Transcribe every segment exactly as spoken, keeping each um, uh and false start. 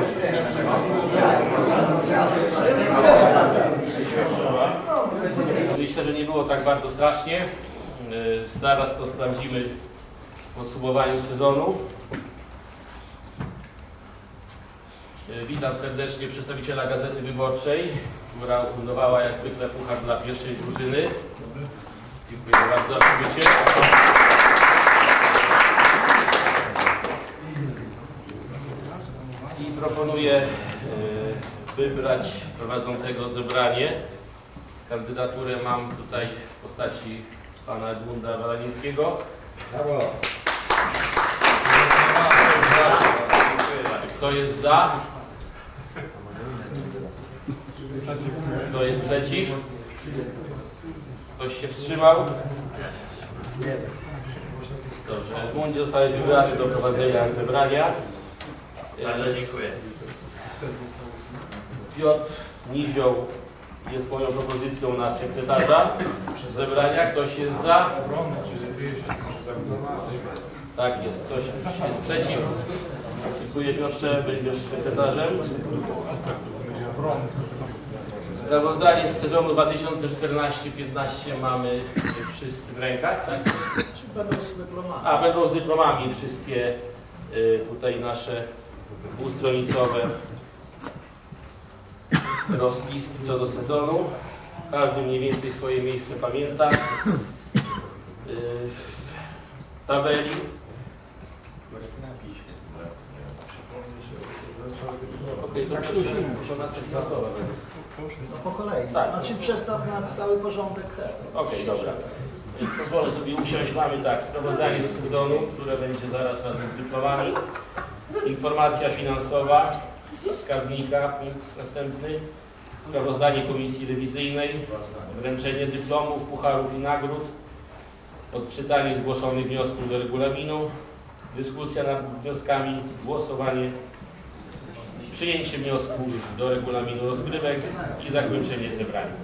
Myślę, że nie było tak bardzo strasznie. Zaraz to sprawdzimy w podsumowaniu sezonu. Witam serdecznie przedstawiciela Gazety Wyborczej, która ufundowała jak zwykle puchar dla pierwszej drużyny. Dziękuję bardzo za przybycie. I proponuję wybrać prowadzącego zebranie. Kandydaturę mam tutaj w postaci pana Edmunda Walanińskiego. Brawo. Kto jest za? Kto jest przeciw? Ktoś się wstrzymał? Dobrze, Edmundzie zostałeś wybrany do prowadzenia zebrania. Bardzo dziękuję. Piotr Nizioł jest moją propozycją na sekretarza zebrania. Ktoś jest za? Tak jest. Ktoś jest przeciw? Dziękuję, Piotrze. Będziesz sekretarzem. Sprawozdanie z sezonu dwa tysiące czternaście piętnaście mamy wszyscy w rękach, tak? Będą z dyplomami. A, będą z dyplomami wszystkie y, tutaj nasze dwustronicowe rozpiski co do sezonu. Każdy mniej więcej swoje miejsce pamięta. Y, w tabeli. Okej, to proszę na coś klasowe. No po kolei. Tak. Znaczy przestaw na cały porządek. Okej, dobra. Pozwolę sobie usiąść. Mamy tak, sprawozdanie z sezonu, które będzie zaraz razem z dyplomami. Informacja finansowa skarbnika, punkt następny. Sprawozdanie komisji rewizyjnej. Wręczenie dyplomów, pucharów i nagród. Odczytanie zgłoszonych wniosków do regulaminu. Dyskusja nad wnioskami, głosowanie. Przyjęcie wniosków do regulaminu rozgrywek i zakończenie zebrania.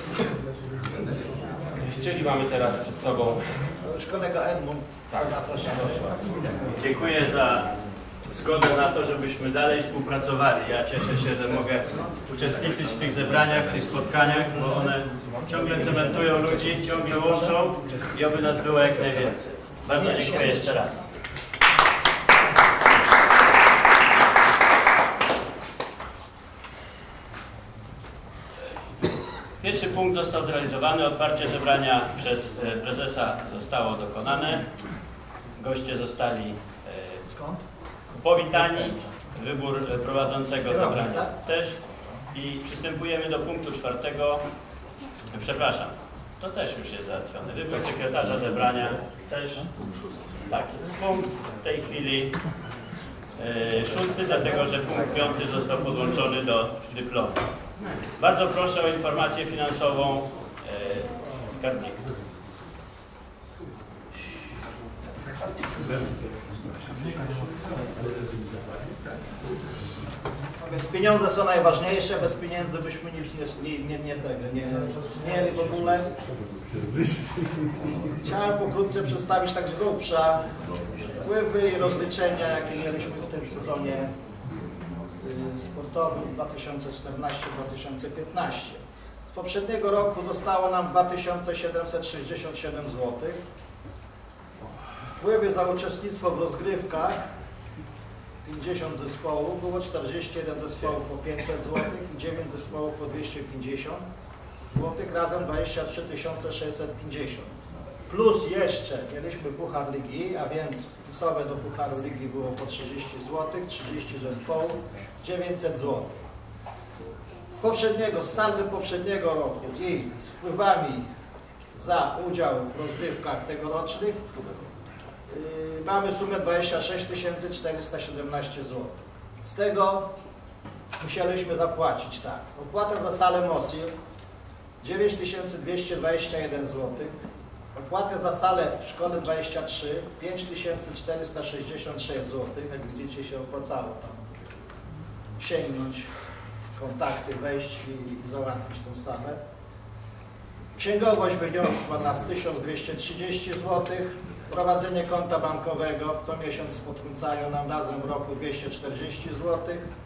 Czyli mamy teraz przed sobą... Już kolega Edmund. Tak, proszę. Dziękuję za zgodę na to, żebyśmy dalej współpracowali. Ja cieszę się, że mogę uczestniczyć w tych zebraniach, w tych spotkaniach, bo one ciągle cementują ludzi, ciągle łączą i oby nas było jak najwięcej. Bardzo dziękuję jeszcze raz. Pierwszy punkt został zrealizowany. Otwarcie zebrania przez prezesa zostało dokonane. Goście zostali Skąd? powitani. Wybór prowadzącego zebrania też. I przystępujemy do punktu czwartego. Przepraszam, to też już jest załatwione. Wybór sekretarza zebrania też. Tak jest. Punkt w tej chwili szósty, dlatego że punkt piąty został podłączony do dyplomu. Bardzo proszę o informację finansową e, skarbnika. Więc pieniądze są najważniejsze, bez pieniędzy byśmy nic nie, nie, nie, tego, nie istnieli w ogóle. Chciałem pokrótce przedstawić tak z grubsza wpływy i rozliczenia, jakie mieliśmy w tym sezonie sportowym dwa tysiące czternaście dwa tysiące piętnaście. Z poprzedniego roku zostało nam dwa tysiące siedemset sześćdziesiąt siedem złotych. Wpływy za uczestnictwo w rozgrywkach pięćdziesiąt zespołów, było czterdzieści jeden zespołów po pięćset złotych i dziewięć zespołów po dwieście pięćdziesiąt złotych, razem dwadzieścia trzy tysiące sześćset pięćdziesiąt. Plus jeszcze mieliśmy puchar ligi, a więc wpisowe do pucharu ligi było po trzydzieści złotych, trzydzieści zespołów, dziewięćset złotych. Z poprzedniego, z saldy poprzedniego roku i z wpływami za udział w rozgrywkach tegorocznych yy, mamy sumę dwadzieścia sześć tysięcy czterysta siedemnaście złotych. Z tego musieliśmy zapłacić tak. Opłata za salę Mosil dziewięć tysięcy dwieście dwadzieścia jeden złotych. Opłatę za salę w szkole dwadzieścia trzy pięć tysięcy czterysta sześćdziesiąt sześć złotych. Jak widzicie, się opłacało tam sięgnąć kontakty, wejść i, i załatwić tą salę. Księgowość wyniosła nas tysiąc dwieście trzydzieści złotych. Prowadzenie konta bankowego co miesiąc potrącają nam razem w roku dwieście czterdzieści złotych.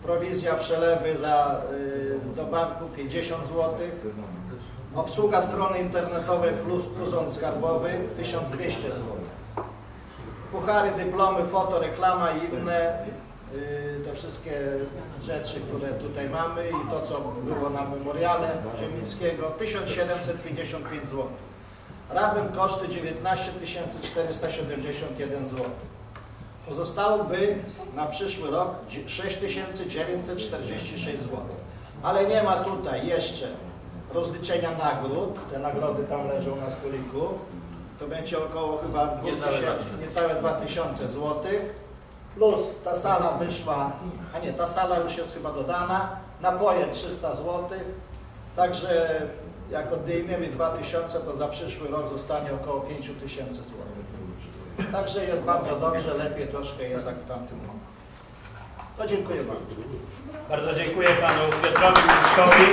prowizja, przelewy za, y, do banku pięćdziesiąt złotych, obsługa strony internetowej plus urząd skarbowy tysiąc dwieście złotych. Puchary, dyplomy, foto, reklama i inne, y, te wszystkie rzeczy, które tutaj mamy i to, co było na memoriale Ziemnickiego, tysiąc siedemset pięćdziesiąt pięć złotych. Razem koszty dziewiętnaście tysięcy czterysta siedemdziesiąt jeden złotych. Pozostałoby na przyszły rok sześć tysięcy dziewięćset czterdzieści sześć złotych. Ale nie ma tutaj jeszcze rozliczenia nagród. Te nagrody tam leżą na stoliku. To będzie około chyba niecałe dwa tysiące złotych. Plus ta sala wyszła, a nie, ta sala już jest chyba dodana. Napoje trzysta złotych. Także jak odejmiemy dwa tysiące, to za przyszły rok zostanie około pięć tysięcy złotych. Także jest bardzo dobrze, lepiej troszkę jest jak w tamtym roku. To dziękuję bardzo. Bardzo dziękuję panu Piotrowi Mieszkowi.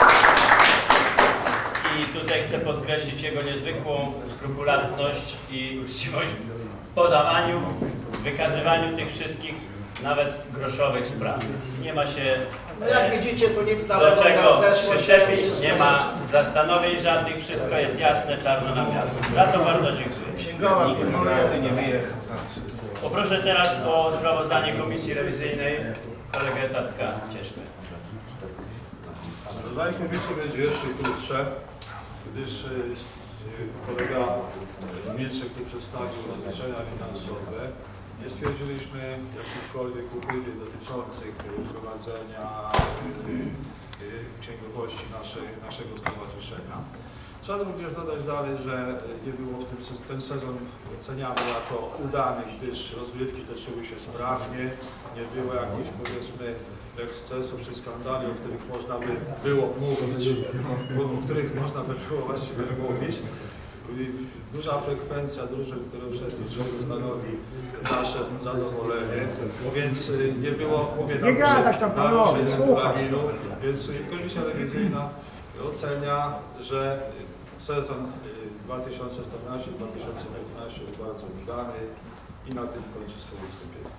I tutaj chcę podkreślić jego niezwykłą skrupulatność i uczciwość w podawaniu, wykazywaniu tych wszystkich, nawet groszowych spraw. Nie ma się No jak widzicie, tu nic do nowego czego nie rozeszło się, przyczepić, wszystko nie ma jest- zastanowień żadnych, wszystko jest jasne, czarno na białym. Za to bardzo dziękuję. Księgowa pilnuje. Poproszę teraz o sprawozdanie Komisji Rewizyjnej kolegę Tatka Cieszkę. Sprawozdanie komisji będzie jeszcze krótsze, gdyż y, kolega Milczek tu przedstawił rozliczenia finansowe. Nie stwierdziliśmy jakichkolwiek uchybień dotyczących prowadzenia y, y, księgowości naszej, naszego stowarzyszenia. Trzeba również dodać dalej, że nie było w tym, ten sezon oceniany jako udany, gdyż rozgrywki toczyły się sprawnie, nie było jakichś, powiedzmy, ekscesów czy skandali, o których można by było mówić, o których można by było właściwie mówić. Duża frekwencja drużyn, które uczestniczyły, stanowi nasze zadowolenie, więc nie było, mówię, Nie gadać tam, panowie, słuchaj. Więc Komisja Rewizyjna ocenia, że sezon dwa tysiące czternasty dwa tysiące piętnasty jest bardzo udany i na tym kończy swoje wystąpienie.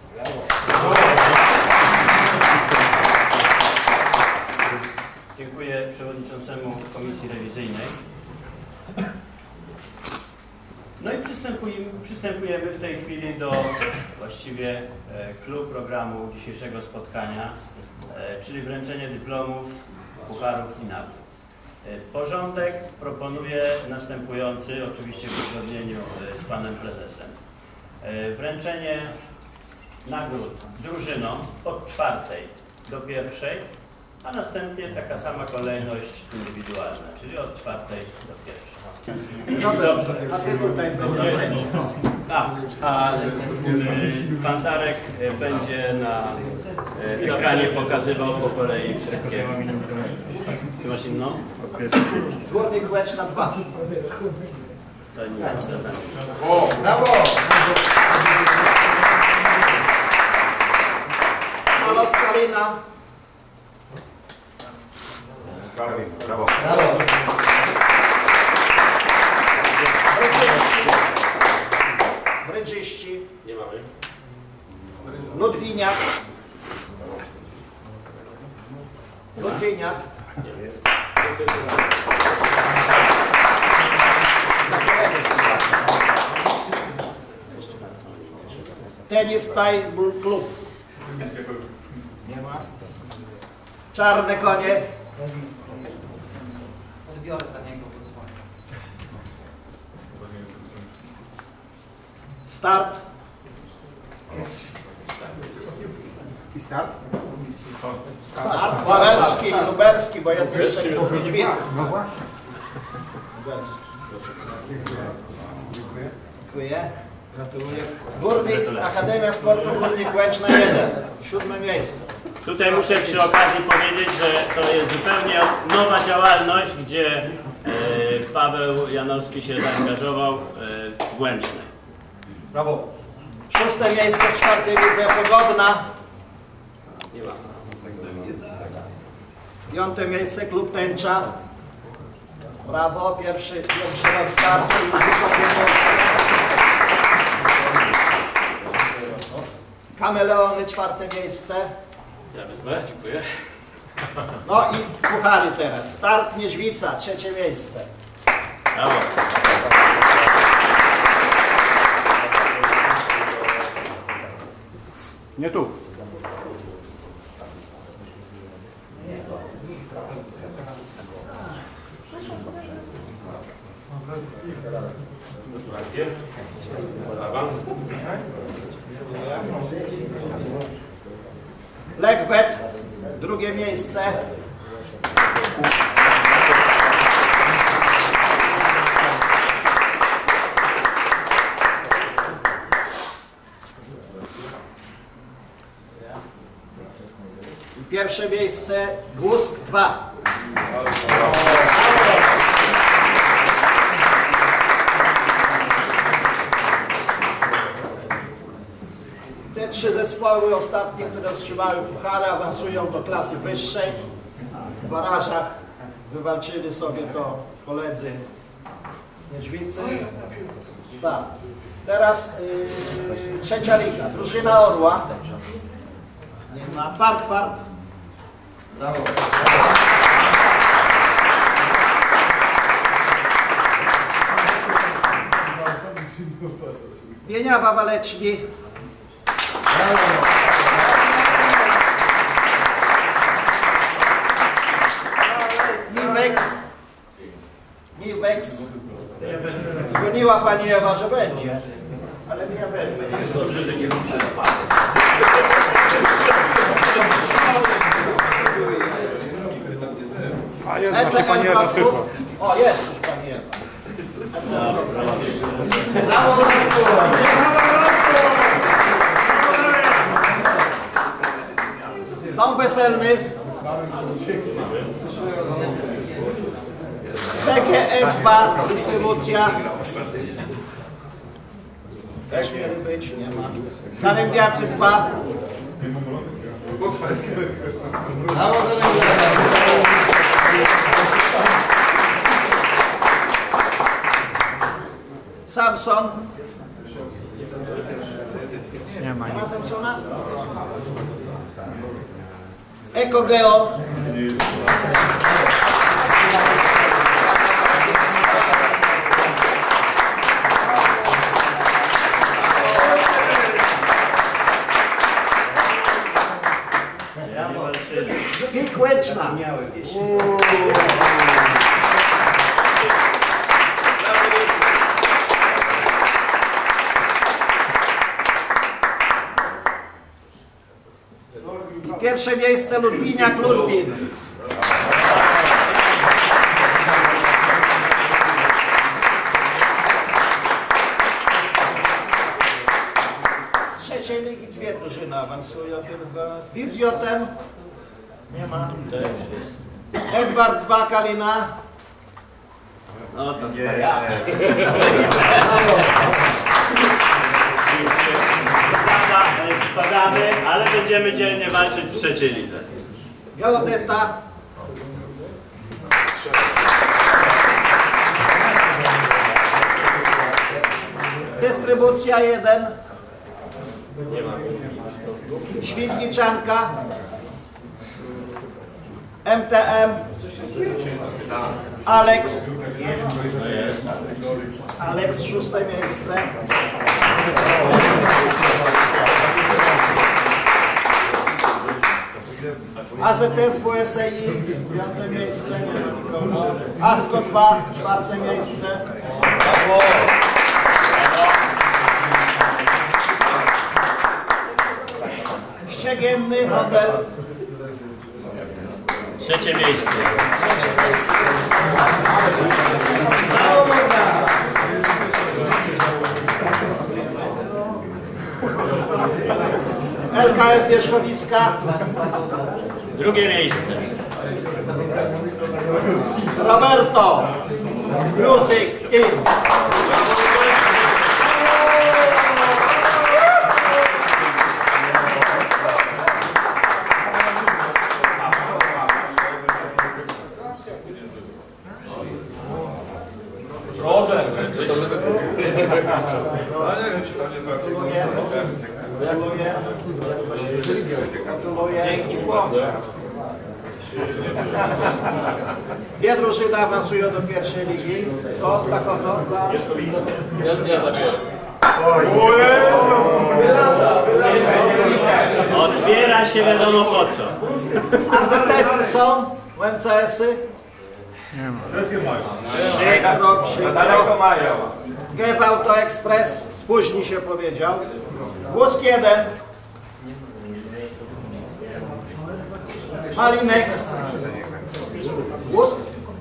Dziękuję przewodniczącemu Komisji Rewizyjnej. No i przystępujemy, przystępujemy w tej chwili do właściwie clou programu dzisiejszego spotkania, czyli wręczenie dyplomów, pucharów i nagród. Porządek proponuję następujący, oczywiście w uzgodnieniu z panem prezesem. Wręczenie nagród drużynom od czwartej do pierwszej, a następnie taka sama kolejność indywidualna, czyli od czwartej do pierwszej. Dobrze, a ty tutaj będziesz. A, a y, pan Darek y, będzie na y, ekranie pokazywał po kolei wszystkie. Ty masz inną? Górnik Łęczna dwa. To nie ma zadania. Brawo! Malos Kalina. Brawo! Brydziści. Brydziści. Nie mamy. Ludwiniak. Ludwiniak. Tenis Table Club. Nie ma. Czarne konie. Odbiorę za niego posłanie. Start. Start? Start. Lubelski, Lubelski, bo jest jeszcze po Niedźwicy. Lubelski. Dziękuję. Gratuluję. Górnik, Akademia Sportu Górnik Łęczna jeden. Siódme miejsce. Tutaj muszę przy okazji powiedzieć, że to jest zupełnie nowa działalność, gdzie e, Paweł Janowski się zaangażował e, w Łęcznej. Brawo! Szóste miejsce w czwartej lidze Pogodna. Nie ma. Piąte miejsce Klub Tęcza. Brawo, pierwszy, pierwszy rok startu i wysokie miejsce. Kameleony, czwarte miejsce. Ja wezmę, dziękuję. No i puchary teraz. Start Niedźwica, trzecie miejsce. Brawo. Nie tu. Gratulacje. Awans. Legwet, drugie miejsce. I pierwsze miejsce Głusk dwa. Te trzy zespoły ostatnie, które otrzymały puchary, awansują do klasy wyższej. W barażach wywalczyli sobie to koledzy z Niedźwicy. Tak. Teraz yy, trzecia liga. Drużyna Orła. Nie ma. Parkwart. Pieniawa Waleczni. Miwex. Miwex. Dzwoniła pani Ewa, że będzie. Ale ja wezmę. Dobrze, że nie lubię. A jest właśnie pani Ewa przyszła. O, jest już pani Ewa. Dom weselny. P G E dwa, dystrybucja. Też mieli być, nie ma. Zarębiacy dwa. Samson. Nie ma. Nie ma Samsona? Ekogeo. Pik Łęczna. Pierwsze miejsce Ludwiniak Ludwin. Z trzeciej ligi dwie drużyny awansują. Wizjotem. Nie ma. Edward dwa Kalina. No to ja. Spadamy, ale będziemy dzielnie walczyć w trzeciej lidze. Geodeta. Dystrybucja jeden. Świdniczanka. M T M. Alex. Alex, szóste miejsce. A Z S W S I, piąte miejsce. Asko dwa, czwarte miejsce. Ściegienny Hotel. Trzecie miejsce. L K S Wierzchowiska. Drugie miejsce. Roberto. Music Team. Ale nie wiem, czy to nie Gratuluję. Gratuluję. Dzięki bardzo. Dwie drużyny awansują do pierwszej ligi. To dla kogo? Dla... Ja, ja zabiorę. Otwiera się wiadomo po co. A Z T S-y są? U M C S-y? Przykro, przykro. G W Auto Express spóźni się, powiedział. Łusk jeden. Malinex. Łusk.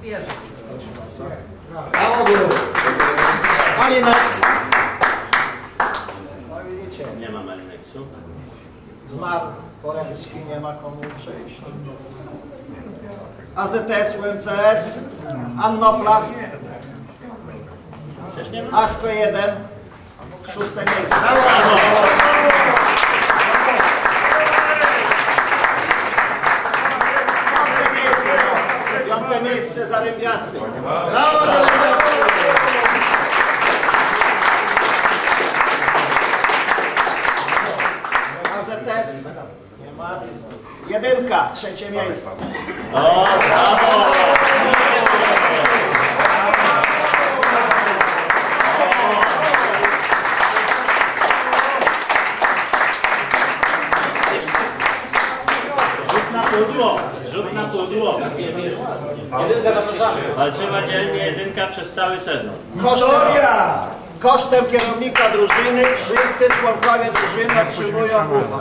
Malinex. No widzicie, Nie ma Malinexu. zmarł Poremski, nie ma komu przejść. A Z T S, U M C S, Annoplast, Przecież nie ma. Asko jeden, szóste miejsce. Piąte miejsce, piąte miejsce Zarębiacy. A Z T S, nie ma. Jedynka, trzecie miejsce. O, brawo! Rzut na pudło, rzut na pudło. Jedynka zapraszamy. Walczyła dzielnie jedynka przez cały sezon. Kosztem, kosztem kierownika drużyny wszyscy członkowie drużyny otrzymują puchar.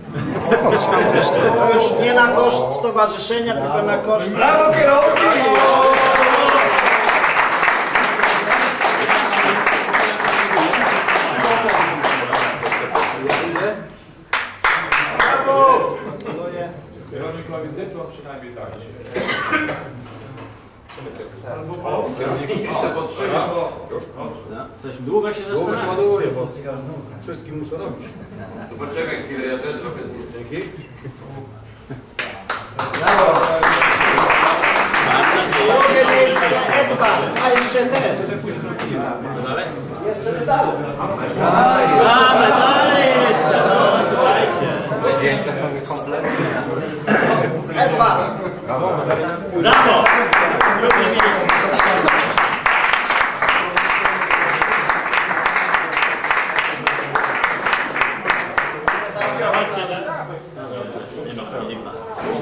To już nie na koszt stowarzyszenia, tylko na koszt... Brawo kierownik! Gratuluję. Kierownikowi dyplom przynajmniej dajcie. O, kierownik pisze, potrzyma. No, coś długo się Długo się zastanawia. ładuje, bo wszystkim muszę robić. To poczekaj chwilę, ja też zrobię zdjęcie. Dzięki. Drugie miejsce Edbar, a jeszcze ten. Jeszcze dalej. A, medale jeszcze, no, słuchajcie. Zdjęcia są kompletne. Edbar. Brawo! Drugie miejsce. Chodźcie, nie ma, nie ma.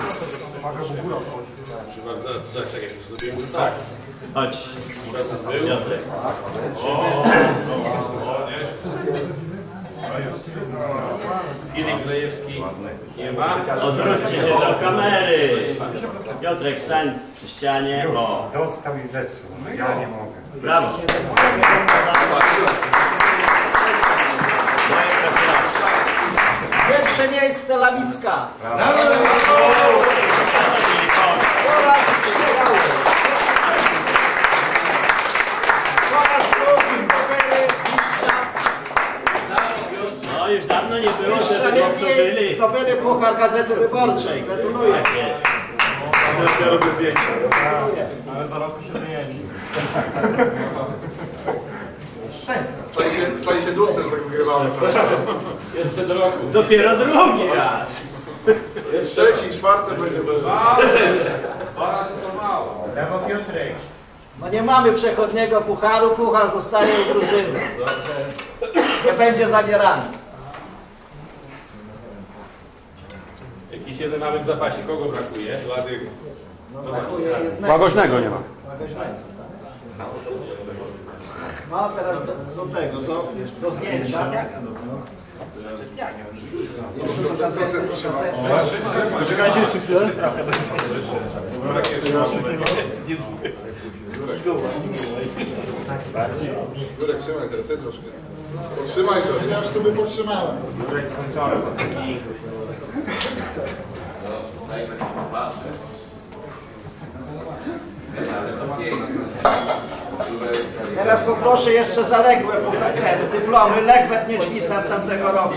Chodź. Piotrek. Filip Grejewski nie ma. Odwróćcie się do kamery. Piotrek, stań przy ścianie. O, Doska mi zepsuł, ja nie mogę. brawo. Pierwsze miejsce Lawicka. Po raz drugi. Po raz drugi zdobyli mistrza. No już dawno nie było, Mistrza żeby powtórzyli. Ligi zdobyli puchar Gazety Wyborczej. Gratuluję. Tak jest. Ja robię zdjęcia. Gratuluję. Ale za rok to się zmieni. Staje się, staje się trudne, że tak wygrywamy. Jeszcze do roku. Dopiero drugi raz. Trzeci i czwarty będzie bez. Dwa razy to mało. Brawo Piotrek. No nie mamy przechodniego pucharu, puchar zostaje u drużyny. Nie będzie zabierany. Jakiś jeden mamy w zapasie. Kogo brakuje? Władych. No, brakuje jednego. Łagośnego nie ma. Łagośnego, tak. No teraz do, do tego, do, do zdjęcia. Poczekajcie jeszcze chwilę. Jurek, trzymaj teraz, ty troszkę. Trzymaj się. Ja już sobie potrzymałem. Teraz poproszę jeszcze zaległe puchary, dyplomy. Lech Wetniecznica z tamtego roku.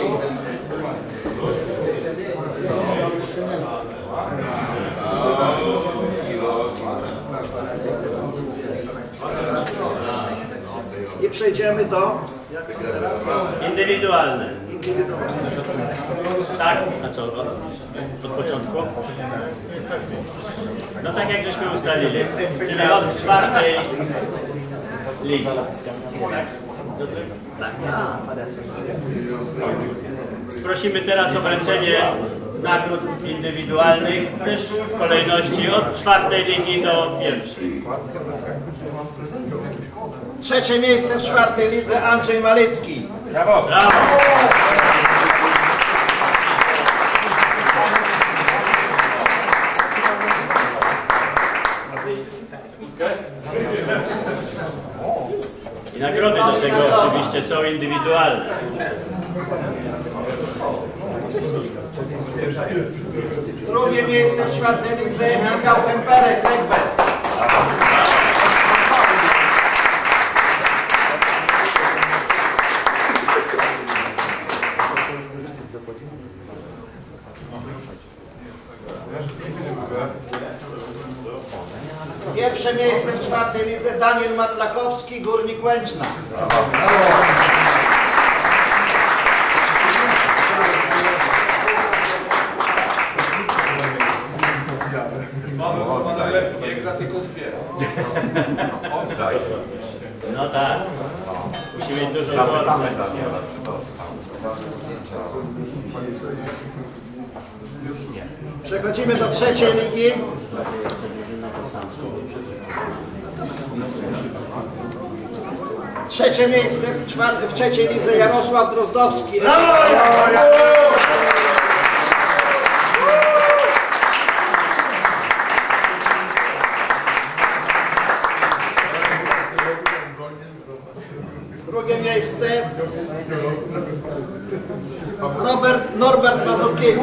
I przejdziemy do... Jak to teraz? Indywidualne. Tak, a co? Od, od początku? No tak jak żeśmy ustalili, czyli od czwartej ligi. Prosimy teraz o wręczenie nagród indywidualnych, też w kolejności od czwartej ligi do pierwszej. Trzecie miejsce w czwartej lidze Andrzej Malicki. Brawo! Brawo! I nagrody do tego oczywiście są indywidualne. Drugie miejsce w czwartej lidze Michał Kemperek, Legbert. Pierwsze miejsce w czwartej lidze Daniel Matlakowski, Górnik Łęczna. Nie gra, tylko zbiera. No tak. Musi mieć dużo worków. Przechodzimy do trzeciej ligi. Trzecie miejsce w, czwarty, w trzeciej lidze Jarosław Drozdowski. Drugie miejsce Robert Norbert Mazurkiewicz.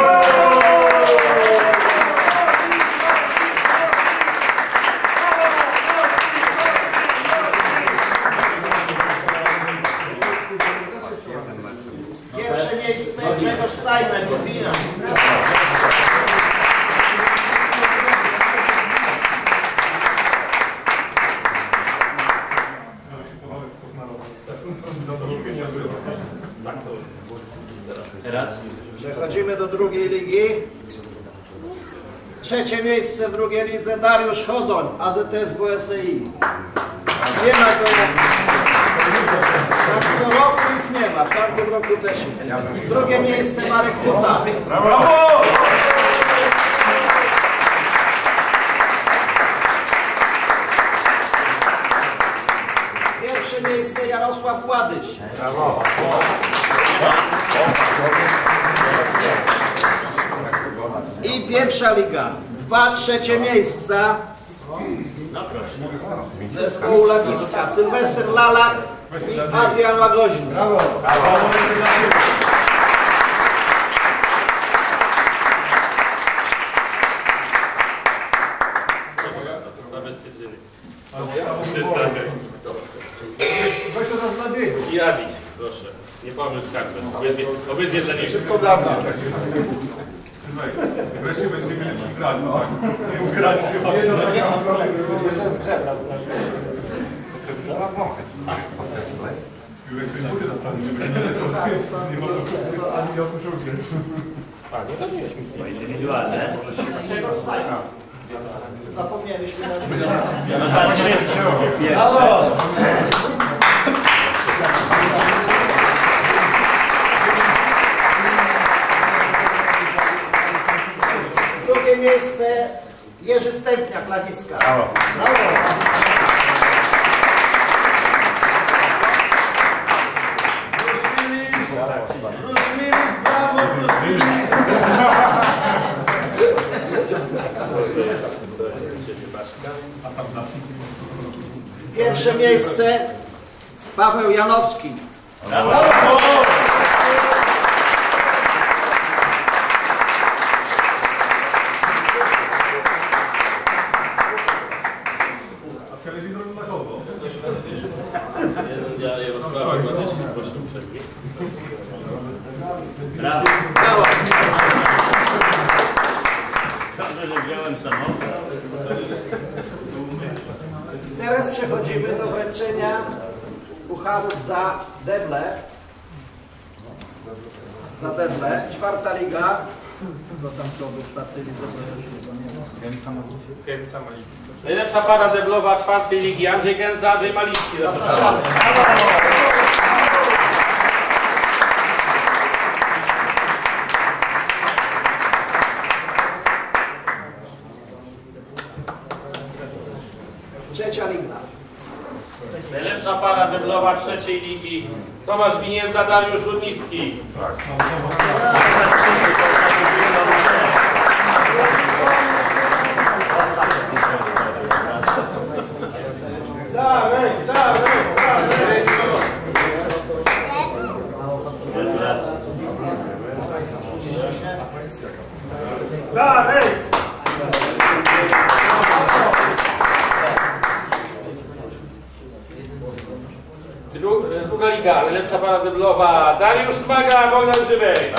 Pierwsze miejsce Grzegorz Sajmer, Lubina. Teraz? Przechodzimy do drugiej ligi. Trzecie miejsce w drugiej lidze Dariusz Chodoń, A Z S W S I. Nie ma go jak... Jak co roku ich nie ma, w tamtym roku też nie ma. Drugie miejsce Marek Futa. Brawo! Pierwsze miejsce Jarosław Ładyś. Brawo! I pierwsza liga. Dwa trzecie miejsca No proszę. zespołu Lawiska. Sylwester Lalak i Adrian Łagoźny. Brawo! Weź od nas na biegu. I Adi, proszę. Nie pomyśl kartę. Obydwie, obydwie dla niej. Wszystko dla mnie. Wreszcie będziecie mieli grać, tak? Nie ugrać się. Jurek, to nie buty zostanie, żeby nie mogło ani nie opuszczał grę. A, nie robiliśmy. Indywidualne. Zapomnieliśmy na No za trzy pierwsze. drugie miejsce Jerzy Stępniak, Lawiska. Brawo. Pierwsze miejsce Paweł Janowski. Brawo! A telewizor na kogo? Ja Jarosława Ładyś prosił przed nim. Brawo! Brawo. Dobrze, że wziąłem samochód. Teraz przechodzimy do wręczenia pucharów za deble. za Deble. Czwarta liga. Kto tam zdobył czwartej lidze, bo ja już nie pamiętam. Najlepsza para deblowa czwartej ligi. Andrzej Gędza, Andrzej Malicki. Zapraszamy. Trzecia liga. Najlepsza para deblowa trzeciej ligi. Tomasz Winięta, Dariusz Rudnicki. Dalej, dalej, dalej. Gratulacje. Dalej. Dru, druga liga. Najlepsza para deblowa. Dariusz Smaga, Bogdan Grzybek.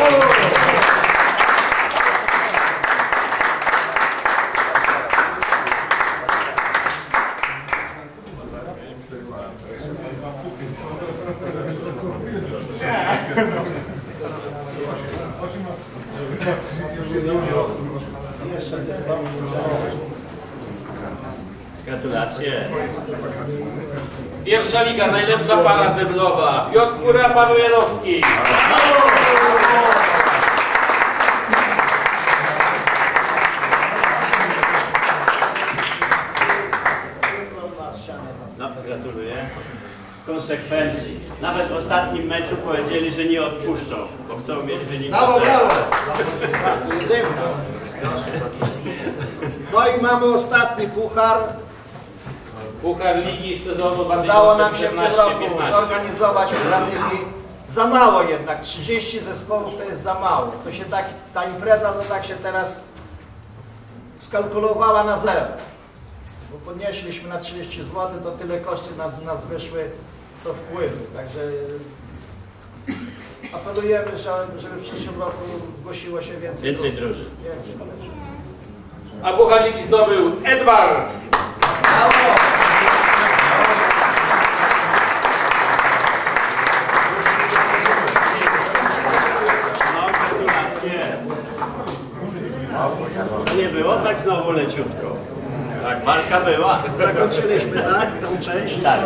Gratulacje. Pierwsza liga, najlepsza para deblowa. Piotr Kura, Paweł Janowski. No, gratuluję. Konsekwencji. Nawet w ostatnim meczu powiedzieli, że nie odpuszczą, bo chcą mieć wynik. Brawo, brawo. Jedynka. No i mamy ostatni puchar. Puchar ligi z sezonu Udało nam dwa się w tysiące tym czternaście roku piętnaście. zorganizować puchar ligi. Za mało jednak, trzydzieści zespołów to jest za mało. To się tak, ta impreza to tak się teraz skalkulowała na zero. Bo podnieśliśmy na trzydzieści złotych, to tyle koszty na nas wyszły, co wpływy. Także apelujemy, żeby w przyszłym roku zgłosiło się więcej. Więcej drużyn. drużyn. Więcej drużyn. A puchar ligi zdobył Edward. No, gratulacje. To nie było tak znowu leciutko. Tak, walka była. Zakończyliśmy, tak, tą część. Tak.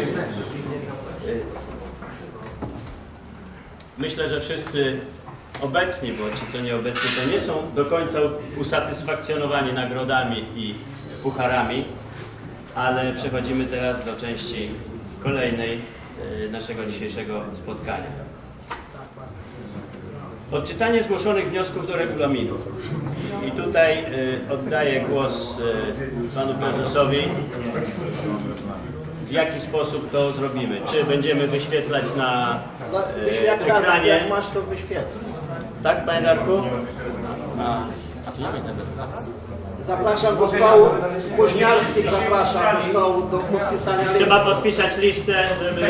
Myślę, że wszyscy obecni, bo ci co nieobecni to nie są do końca usatysfakcjonowani nagrodami i pucharami, ale przechodzimy teraz do części kolejnej naszego dzisiejszego spotkania. Odczytanie zgłoszonych wniosków do regulaminu. I tutaj oddaję głos panu prezesowi. W jaki sposób to zrobimy? Czy będziemy wyświetlać na No, e, jak, ekranie? jak masz, to wyświetl. Tak, panie Darku? Zapraszam do stołu, Spóźniarskich zapraszam do stołu do podpisania listy. Trzeba podpisać listę, żeby...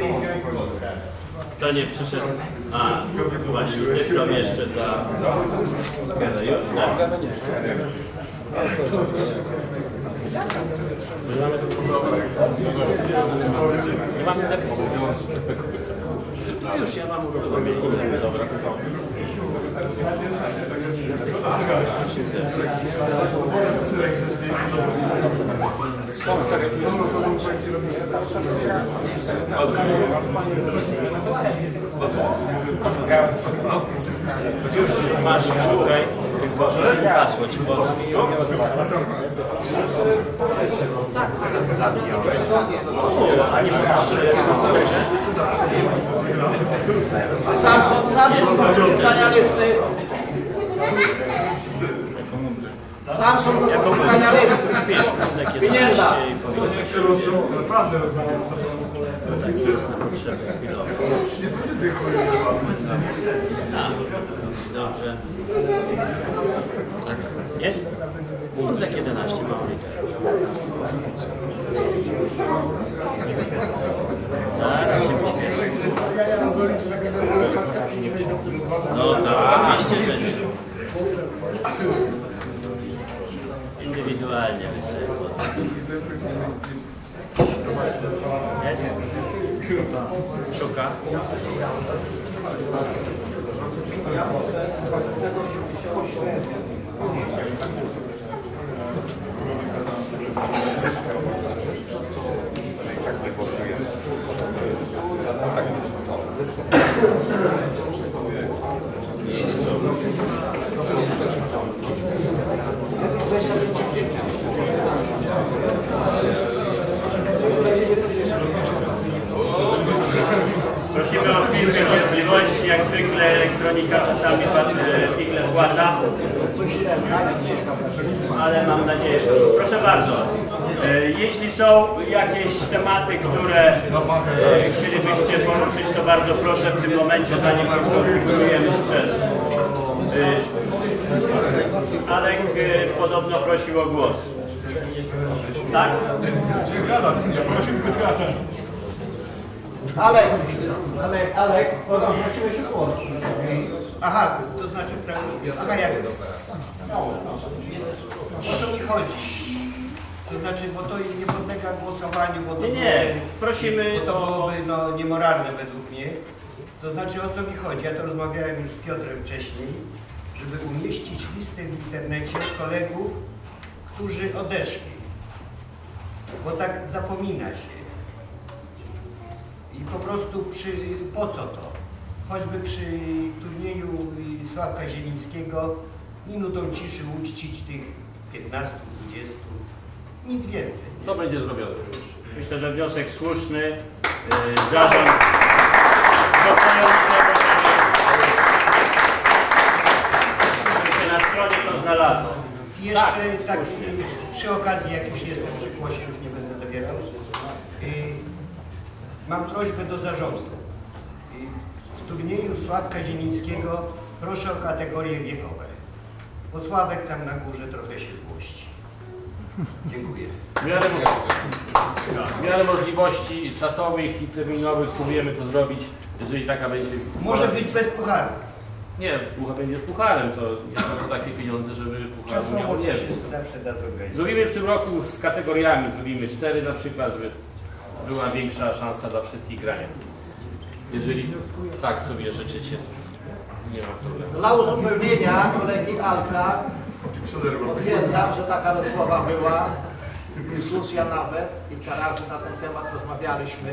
Kto nie przyszedł? A, właśnie, dyplom jeszcze dla... Już, tak? Nie mamy depo. Już ja mam uruchomienie. Dobra. Już masz, szukaj, tylko hasło ci podam. A nie A Samson, Samson do podpisania listy. Samson do podpisania listy. Pieniędza. Dobrze. Jest? Kurde, jedenaście mam. Zaraz się pośpieszę. No to oczywiście, że nie. Indywidualnie wysyłam. Jest? Szuka. Prosimy o chwilkę cierpliwości, jak zwykle elektronika czasami figle płata, ale mam nadzieję, że... Proszę bardzo, jeśli są jakieś tematy, które chcielibyście poruszyć, to bardzo proszę w tym momencie, zanim skonfigurujemy sprzęt. Alek podobno prosił o głos. Tak? Ale, Ale, ale, musimy się połączyć. Aha, to znaczy, aha, jak? O co mi chodzi? To znaczy, bo to nie podlega głosowaniu, bo to, Nie, nie, prosimy bo to o... byłoby no, niemoralne według mnie. To znaczy, o co mi chodzi? Ja to rozmawiałem już z Piotrem wcześniej, żeby umieścić listę w internecie kolegów, którzy odeszli. Bo tak zapomina się. I po prostu przy, po co to? Choćby przy turnieju Sławka Zielińskiego minutą ciszy uczcić tych piętnastu, dwudziestu, nic więcej. To będzie zrobione. Myślę, że wniosek słuszny. Yy, zarząd się na stronie to znalazło. I jeszcze Tak, tak, słusznie. przy okazji, jak już jestem przy głosie, już nie będę dobierał, yy, mam prośbę do zarządu. Yy, w turnieju Sławka Zielińskiego proszę o kategorie wiekowe. Bo Sławek tam na górze trochę się złości. Dziękuję. W miarę, w miarę możliwości czasowych i terminowych próbujemy to zrobić, jeżeli taka będzie... Może być bez pucharu. Nie, puchar będzie z pucharem, to nie są to takie pieniądze, żeby puchar Czasowo miał to nie się być. zawsze da zorganizować. Zrobimy w tym roku z kategoriami, zrobimy cztery na przykład, żeby była większa szansa dla wszystkich grania. Jeżeli tak sobie życzycie, nie ma problemu. dla uzupełnienia kolegi Alka potwierdzam, że taka rozmowa była, dyskusja nawet, kilka razy na ten temat rozmawialiśmy.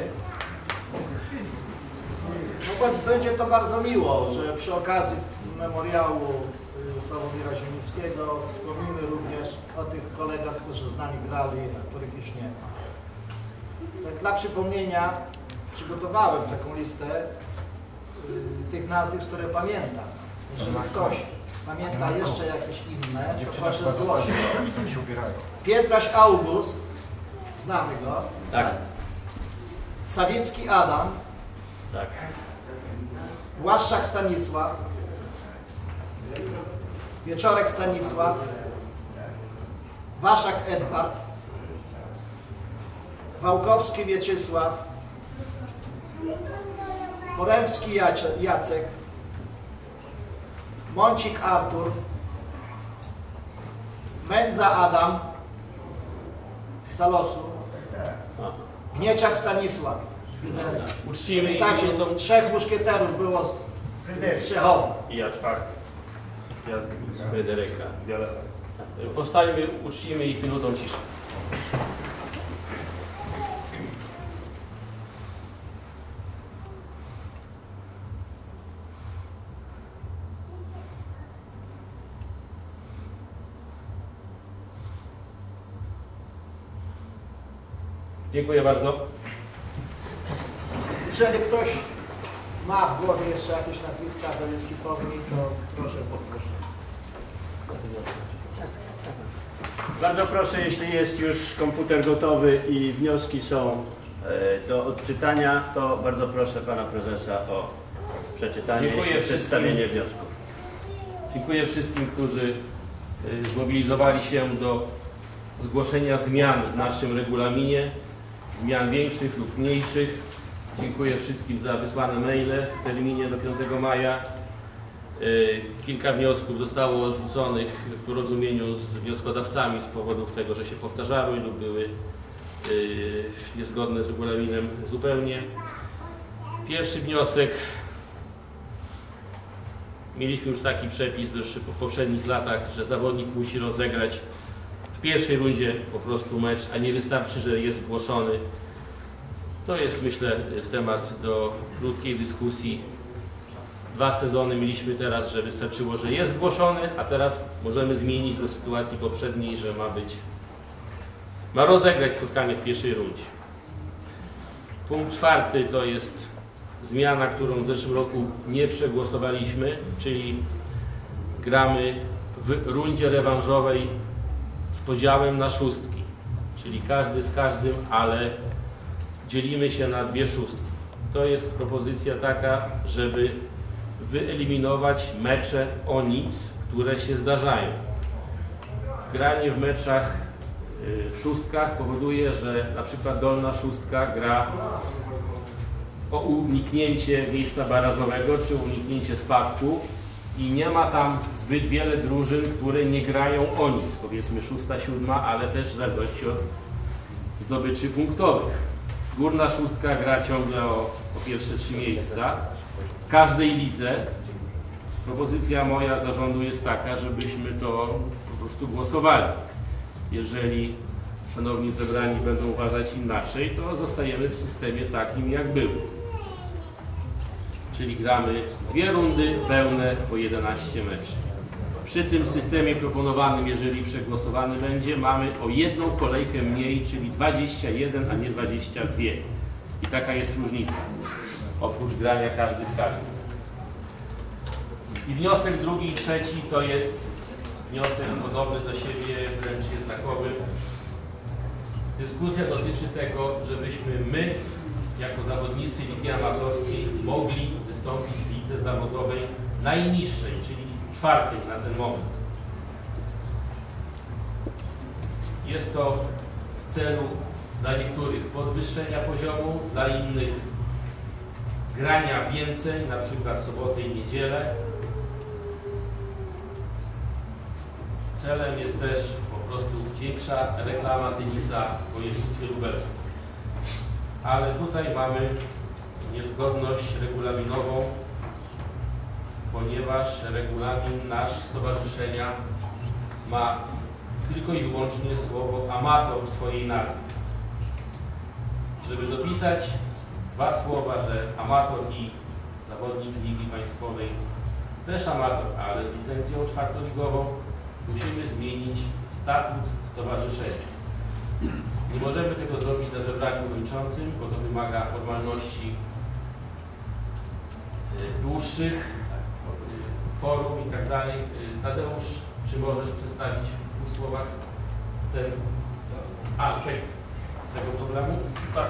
No bo będzie to bardzo miło, że przy okazji memoriału Sławomira Zielińskiego wspomnimy również o tych kolegach, którzy z nami grali, a których już nie ma. Tak dla przypomnienia przygotowałem taką listę y, tych nazwisk, które pamiętam. Jeżeli ktoś pamięta jeszcze jakieś inne, to proszę zgłosić. Pietraś August, znamy go. Tak. Sawicki Adam. Tak. Błaszczak Stanisław, Wieczorek Stanisław, Waszak Edward, Wałkowski Mieczysław, Poremski Jacek, Mącik Artur, Mędza Adam z Salosu, Gnieciak Stanisław. Uczcimy ich Tak, minutą trzech muszkieterów było z, z Czechowa. i ja czwarty. Ja z Fryderyka. Powstańmy, uczcimy ich minutą ciszy. Dziękuję bardzo. Jeżeli ktoś ma w głowie jeszcze jakieś nazwiska, żeby przypomnieć, to proszę poproszę. Bardzo proszę, jeśli jest już komputer gotowy i wnioski są e, do odczytania, to bardzo proszę pana prezesa o przeczytanie Dziękuję i przedstawienie wniosków. Dziękuję wszystkim, którzy y, zmobilizowali się do zgłoszenia zmian w naszym regulaminie, zmian większych lub mniejszych. Dziękuję wszystkim za wysłane maile w terminie do piątego maja. Y, Kilka wniosków zostało odrzuconych w porozumieniu z wnioskodawcami z powodów tego, że się powtarzały lub były y, niezgodne z regulaminem zupełnie. Pierwszy wniosek. Mieliśmy już taki przepis w poprzednich latach, że zawodnik musi rozegrać w pierwszej rundzie po prostu mecz, a nie wystarczy, że jest zgłoszony. To jest, myślę, temat do krótkiej dyskusji. Dwa sezony mieliśmy teraz, że wystarczyło, że jest zgłoszony, a teraz możemy zmienić do sytuacji poprzedniej, że ma być, ma rozegrać spotkanie w pierwszej rundzie. Punkt czwarty to jest zmiana, którą w zeszłym roku nie przegłosowaliśmy, czyli gramy w rundzie rewanżowej z podziałem na szóstki, czyli każdy z każdym, ale dzielimy się na dwie szóstki. To jest propozycja taka, żeby wyeliminować mecze o nic, które się zdarzają. Granie w meczach w szóstkach powoduje, że na przykład dolna szóstka gra o uniknięcie miejsca barażowego czy uniknięcie spadku i nie ma tam zbyt wiele drużyn, które nie grają o nic, powiedzmy szósta, siódma, ale też w zależności od zdobyczy punktowych. Górna szóstka gra ciągle o, o pierwsze trzy miejsca. W każdej lidze propozycja moja zarządu jest taka, żebyśmy to po prostu głosowali. Jeżeli szanowni zebrani będą uważać inaczej, to zostajemy w systemie takim, jak był. Czyli gramy dwie rundy pełne po jedenaście meczy. Przy tym systemie proponowanym, jeżeli przegłosowany będzie, mamy o jedną kolejkę mniej, czyli dwadzieścia jeden, a nie dwadzieścia dwa. I taka jest różnica, oprócz grania każdy z każdym. I wniosek drugi i trzeci to jest wniosek podobny do siebie, wręcz jednakowy. Dyskusja dotyczy tego, żebyśmy my, jako zawodnicy Ligi Amatorskiej, mogli wystąpić w lidze zawodowej najniższej, czyli czwartej na ten moment. Jest to w celu dla niektórych podwyższenia poziomu, dla innych grania więcej, na przykład w sobotę i niedzielę. Celem jest też po prostu większa reklama tenisa w województwie lubelskim. Ale tutaj mamy niezgodność regulaminową, ponieważ regulamin nasz stowarzyszenia ma tylko i wyłącznie słowo amator w swojej nazwie. Żeby dopisać dwa słowa, że amator i zawodnik Ligi Państwowej, też amator, ale z licencją czwartoligową, musimy zmienić statut stowarzyszenia. Nie możemy tego zrobić na zebraniu kończącym, bo to wymaga formalności dłuższych, forum i tak dalej. Tadeusz, czy możesz przedstawić w dwóch słowach ten aspekt tego problemu? Tak.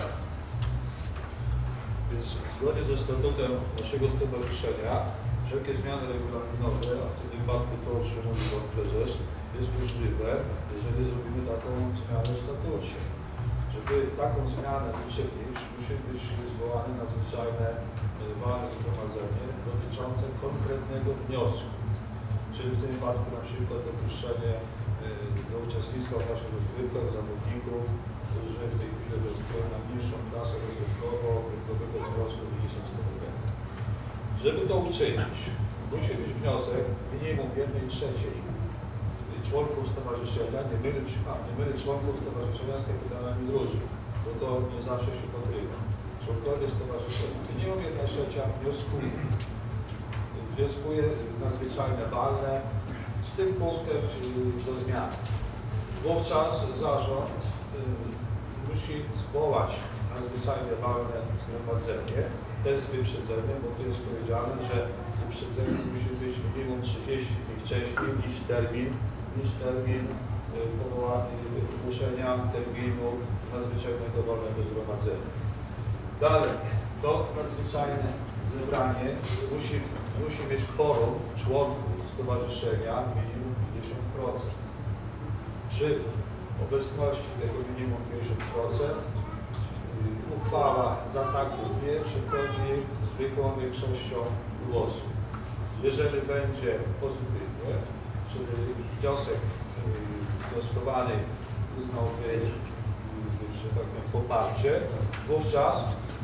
Więc zgodnie ze statutem naszego stowarzyszenia wszelkie zmiany regulaminowe, a w tym wypadku to, o czym mówi pan prezes, jest możliwe, jeżeli zrobimy taką zmianę w statucie. Żeby taką zmianę uczynić, musi być zwołane nadzwyczajne walne zgromadzenie dotyczące konkretnego wniosku. Czyli w tym wypadku na przykład dopuszczenie do uczestnictwa w naszych rozgrywkach zawodników, którzy w tej chwili rozgrywają na niższą klasę rozgrywkową, okręgowego wzrostu i systemowego. Żeby to uczynić, musi być wniosek minimum jednej trzeciej członków stowarzyszenia, nie mylę, nie mylę członków stowarzyszenia z kapitanami drużyn, bo to nie zawsze się pokrywa. Członkowie stowarzyszenia minimum jedna trzecia wnioskuje. Wnioskuje nadzwyczajne walne z tym punktem do zmiany. Wówczas zarząd musi zwołać nadzwyczajne walne zgromadzenie, też z wyprzedzeniem, bo tu jest powiedziane, że wyprzedzenie musi być minimum trzydzieści dni wcześniej niż termin, niż termin powołany ogłoszenia terminu nadzwyczajnego walnego zgromadzenia. Dalej, to nadzwyczajne zebranie musi, musi mieć kworum członków stowarzyszenia minimum pięćdziesiąt procent. Przy obecności tego minimum pięćdziesiąt procent uchwała za tak nie przechodzi zwykłą większością głosów. Jeżeli będzie pozytywnie, czyli wniosek wnioskowany uznałby, że tak powiem, poparcie, wówczas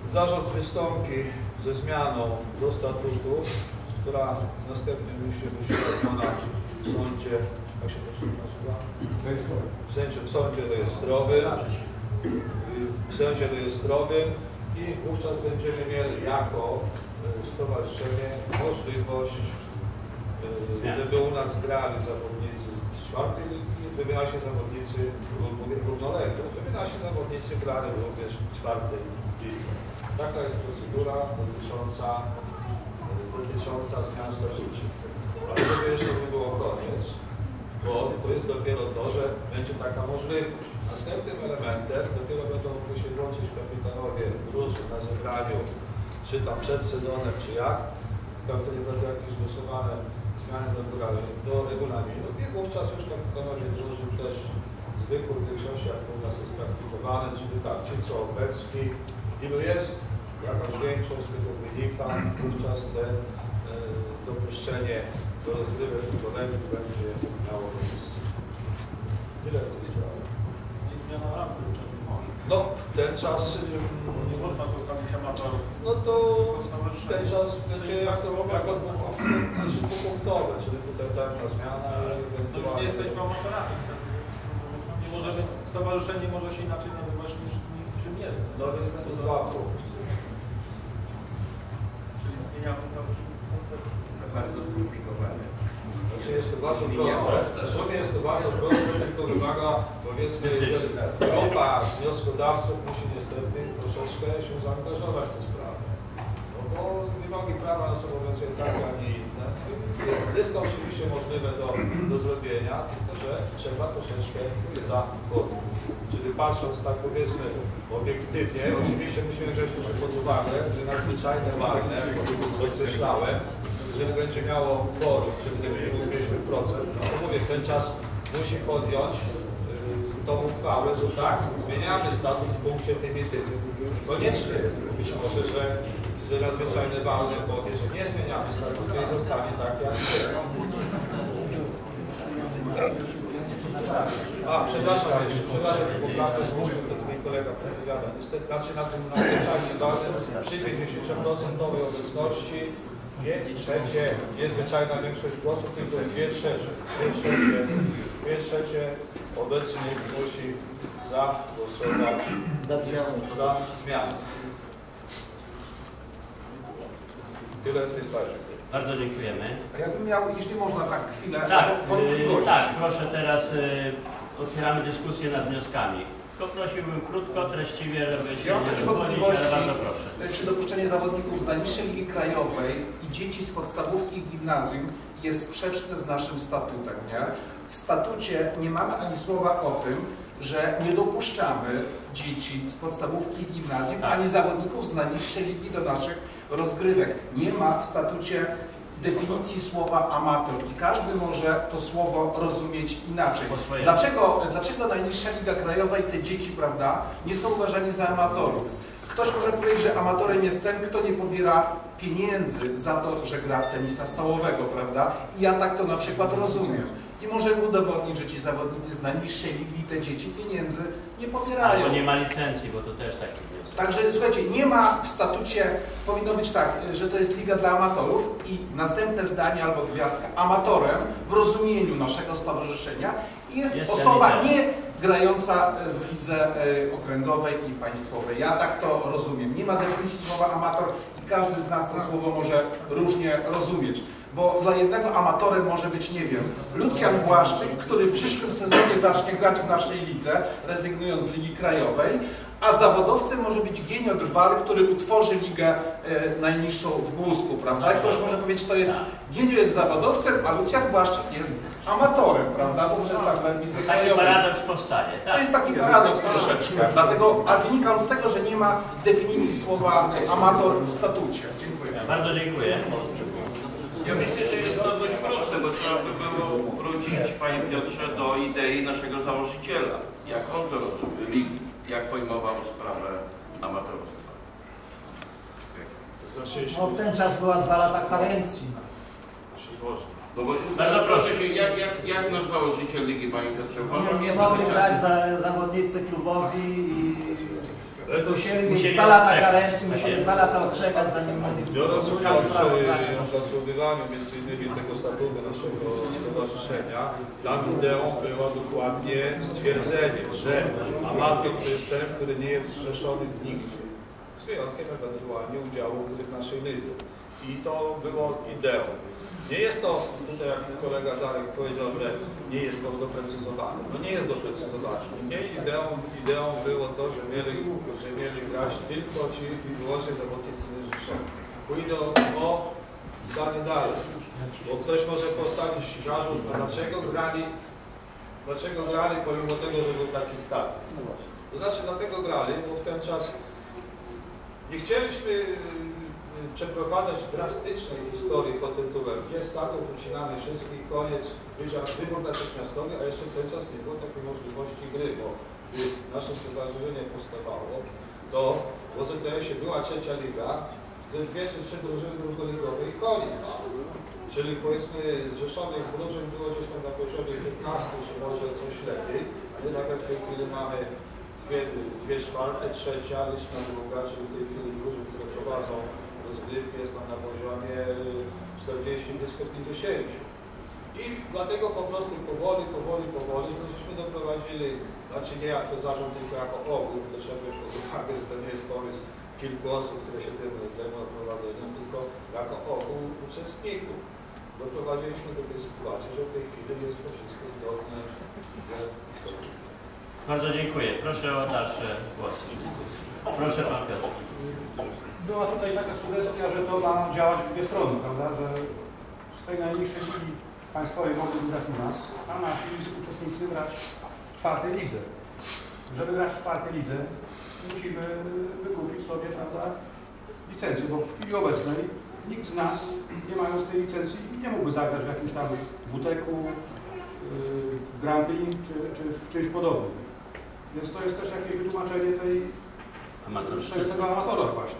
Zarząd wystąpi ze zmianą do statutu, która następnie musi być robiona w sądzie, jak się to nazywa? W sensie w sądzie rejestrowym, w sądzie rejestrowym i wówczas będziemy mieli jako stowarzyszenie możliwość, żeby u nas grali zawodnicy z czwartej ligi, żeby nasi zawodnicy, mówię równolegle, żeby nasi zawodnicy grali również w czwartej lidze. Taka jest procedura dotycząca, dotycząca zmian statutu. Ale żeby jeszcze nie było koniec, bo to jest dopiero to, że będzie taka możliwość. Następnym elementem dopiero będą mogli się włączyć kapitanowie drużyn na zebraniu, czy tam przed sezonem, czy jak, tam wtedy będą jakieś głosowane zmiany do, do regulaminu i wówczas już kapitanowie drużyn też w zwykłych większościach u nas jest praktykowany, czyli tak, ci co obecni, ilu jest, jakaś większość z tego wynika, wówczas te e, dopuszczenie do rozgrywek turnieju będzie miało miejsce. Tyle w tej sprawie. I zmiana nazwy nie może. No, ten czas... Nie można zostawić amatorów. No to ten czas będzie jako dwupunktowe, czyli tutaj pewna zmiana. To już nie jesteśmy amatorami. Nie możemy, stowarzyszenie może się inaczej nazywać niż czym jest. No więc będą dwa punkty. Czyli zmieniamy cały koncept. Bardzo skomplikowane. Znaczy jest to bardzo proste. W sumie jest to bardzo proste, tylko wymaga, powiedzmy, grupa wnioskodawców musi niestety troszeczkę się zaangażować w tę sprawę. No bo wymogi prawa nas obowiązują tak, a nie inne. Jest, jest to oczywiście możliwe do, do zrobienia, tylko że trzeba troszeczkę zachodzić. Czyli patrząc tak powiedzmy obiektywnie, oczywiście musimy wziąć jeszcze pod uwagę, że nadzwyczajne walne, podkreślałem, jeżeli będzie miało forum, czyli gdyby nie było pięćdziesiąt procent, no to mówię, ten czas musi podjąć yy, tą uchwałę, że tak, zmieniamy statut w punkcie tym i tym. Koniecznie być może, że, że nadzwyczajne walne powie, że nie zmieniamy statutu i zostanie tak jak jest. A, przepraszam, przepraszam, bo poprawę złożył, to mój kolega odpowiada. Niestety, znaczy na tym nadzwyczajnym walnym przy pięćdziesięciu procentach obecności dwie trzecie, niezwyczajna większość głosów, tylko dwie trzecie, dwie trzecie, dwie trzecie obecnych musi zagłosować za zmianę. Za zmianę. Tyle w tej sprawie. Bardzo dziękujemy. A jakbym miał, jeśli można, tak chwilę Tak, wątpliwości. yy, tak, proszę teraz yy, otwieramy dyskusję nad wnioskami. Tylko prosiłbym krótko, treściwie, żeby się Ja mam nie takie rozwodzić, wątpliwości, ale bardzo proszę. czy dopuszczenie zawodników z najniższej ligi krajowej i dzieci z podstawówki i gimnazjum jest sprzeczne z naszym statutem, nie? W statucie nie mamy ani słowa o tym, że nie dopuszczamy dzieci z podstawówki i gimnazjum, tak. ani zawodników z najniższej ligi do naszych rozgrywek. Nie ma w statucie definicji słowa amator i każdy może to słowo rozumieć inaczej. Dlaczego, dlaczego najniższa liga krajowa i te dzieci, prawda, nie są uważani za amatorów? Ktoś może powiedzieć, że amatorem jest ten, kto nie pobiera pieniędzy za to, że gra w tenisa stołowego, prawda? I ja tak to na przykład rozumiem. I możemy udowodnić, że ci zawodnicy z najniższej ligi te dzieci pieniędzy nie pobierają. Albo nie ma licencji, bo to też taki wniosek. Także słuchajcie, nie ma w statucie, powinno być tak, że to jest liga dla amatorów i następne zdanie albo gwiazdka amatorem w rozumieniu naszego stowarzyszenia i jest, jest osoba nie grająca w lidze okręgowej i państwowej. Ja tak to rozumiem. Nie ma definicji słowa amator i każdy z nas to słowo może różnie rozumieć. Bo dla jednego amatorem może być, nie wiem, Lucjan Błaszczyk, który w przyszłym sezonie zacznie grać w naszej lidze, rezygnując z Ligi Krajowej, a zawodowcem może być Gienio Drwal, który utworzy ligę e, najniższą w Głusku, prawda? I ktoś może powiedzieć, to jest, Gienio jest zawodowcem, a Lucjan Błaszczyk jest amatorem, prawda? Bo przez tak w Lidze Taki paradoks powstanie. Tak? To jest taki paradoks troszeczkę, dlatego, a wynika on z tego, że nie ma definicji słowa amator w statucie. Dziękuję. Bardzo dziękuję. Ja myślę, że jest to dość proste, bo trzeba by było wrócić, Panie Piotrze, do idei naszego założyciela. Jak on to rozumie, ligi, jak pojmował sprawę amatorstwa. No w ten czas była dwa lata karencji. No bo, Bardzo proszę się, jak, jak, jak nasz założyciel ligi, Panie Piotrze? Nie, nie mogli grać za, zawodnicy klubowi i Musieli mieć Musieli dwa lata odczekać. karencji, musieli dwa lata odczekać, zanim mogli Biorąc udział prawo przy pracy. opracowywaniu między innymi tego statutu naszego stowarzyszenia, tam ideą było dokładnie stwierdzenie, że amator to jest ten, który nie jest zrzeszony nigdzie, z wyjątkiem ewentualnie udziału w naszej lidze. I to było ideą. Nie jest to, tutaj jak kolega Darek powiedział, że nie jest to doprecyzowane. No nie jest doprecyzowane. Niemniej ideą, ideą było to, że mieli, że mieli grać tylko ci i wyłącznie zawodnicy niezrzeszeni. Pójdę o zdanie dalej, bo ktoś może postawić zarzut, a dlaczego grali, dlaczego grali pomimo tego, że był taki stan. To znaczy dlatego grali, bo w ten czas nie chcieliśmy przeprowadzać drastycznej historii pod tytułem jest taką, ucinamy wszystkich, koniec, wybór natychmiastowy, a jeszcze w ten czas nie było takiej możliwości gry, bo gdy nasze stowarzyszenie powstawało, to w O Z T S-ie była trzecia liga, ze dwie czy trzy drużyny drugoligowe i koniec. Czyli powiedzmy zrzeszonych drużyn było gdzieś tam na poziomie piętnastu, czy może coś lepiej, a nie tak jak w tej chwili mamy dwie, dwie czwarte, trzecia, liczna druga, czyli w tej chwili drużyn, które prowadzą rozgrywki jest tam na poziomie czterdziestu, blisko pięćdziesięciu. I dlatego po prostu powoli, powoli, powoli, no żeśmy doprowadzili, znaczy nie jako zarząd, tylko jako ogół, to trzeba wziąć pod uwagę, że to nie jest pomysł kilku osób, które się tym zajmują prowadzeniem, tylko jako ogół uczestników. Doprowadziliśmy do tej sytuacji, że w tej chwili jest to wszystko zgodne z historią. Bardzo dziękuję. Proszę o dalsze głosy. Proszę pan Piotr. Była tutaj taka sugestia, że to ma działać w dwie strony, prawda, że z tej najniższej ligi państwowej mogli grać u nas, a nasi uczestnicy grać w czwartej lidze. Żeby grać w czwartej lidze, musimy wykupić sobie, prawda, licencję, bo w chwili obecnej nikt z nas, nie mając tej licencji, nie mógłby zagrać w jakimś tam wuteku, yy, Grand Prix czy, czy w czymś podobnym. Więc to jest też jakieś wytłumaczenie tej Tego, tego amatora właśnie.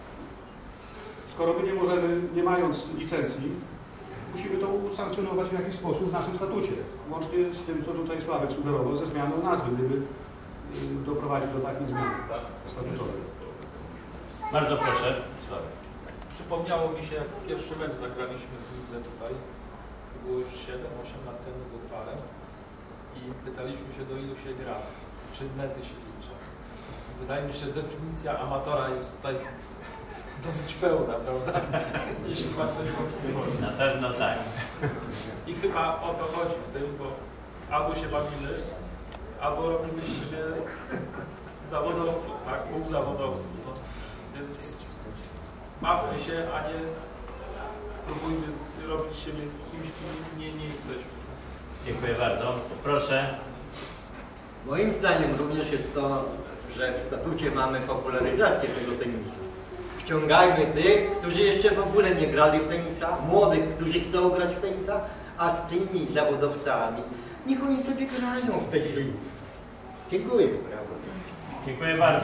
Skoro my nie możemy, nie mając licencji, musimy to usankcjonować w jakiś sposób w naszym statucie. Łącznie z tym, co tutaj Sławek sugerował, ze zmianą nazwy, gdyby doprowadzić do takich zmian statutowych. Bardzo proszę. Sławek. Przypomniało mi się, jak pierwszy mecz zagraliśmy w lidze tutaj. To było już siedem osiem lat temu z Opalem. I pytaliśmy się, do ilu się gra, czy nety się liczą. Wydaje mi się, że definicja amatora jest tutaj dosyć pełna, prawda? Jeśli ma ktoś wątpliwości. Na pewno tak. I chyba o to chodzi w tym, bo albo się bawimy, albo robimy z siebie zawodowców, tak? Półzawodowców. No. Więc bawmy się, a nie próbujmy robić z siebie kimś, kim nie, nie jesteśmy. Dziękuję bardzo. Proszę. Moim zdaniem również jest to, że w statucie mamy popularyzację tego tenisu. Ściągajmy tych, którzy jeszcze w ogóle nie grali w tenisa, młodych, którzy chcą grać w tenisa, a z tymi zawodowcami niech oni sobie grają w tej lidze. Dziękuję. Dziękuję bardzo.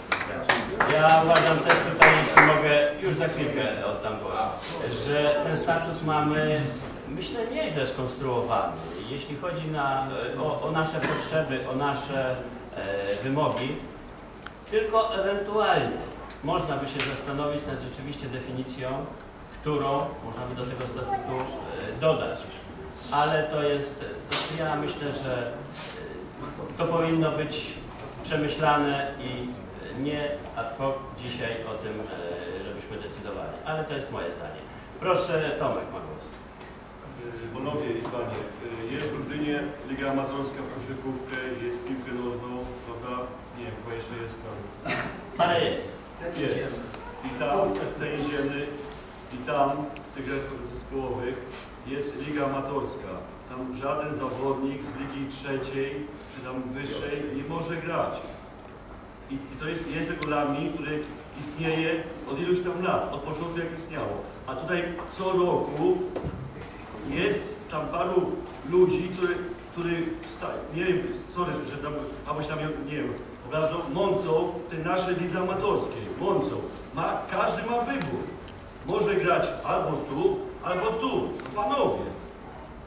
Ja uważam też tutaj, jeśli mogę, już za chwilkę oddam głos, że ten statut mamy, myślę, nieźle skonstruowany. Jeśli chodzi na, o, o nasze potrzeby, o nasze e, wymogi, tylko ewentualnie można by się zastanowić nad rzeczywiście definicją, którą można by do tego statutu e, dodać. Ale to jest, to ja myślę, że e, to powinno być przemyślane i nie ad hoc dzisiaj o tym, e, żebyśmy decydowali. Ale to jest moje zdanie. Proszę, Tomek ma głos. Panowie i panie, jest w Lublinie Liga Amatorska w koszykówkę, jest piłkę nożną, prawda? Nie, chyba jeszcze jest tam. Parę jest. Jest. I tam, tej ziemi, i tam, w tych grach zespołowych, jest Liga Amatorska. Tam żaden zawodnik z Ligi trzeciej, czy tam wyższej nie może grać. I, i to jest, jest regulamin, który istnieje od iluś tam lat, od początku jak istniało. A tutaj co roku jest tam paru ludzi, którzy, którzy nie wiem, sorry, że tam, albo się tam, nie wiem, obrażą, mącą tej naszej lidze amatorskiej, mącą. Ma, każdy ma wybór. Może grać albo tu, albo tu. Panowie.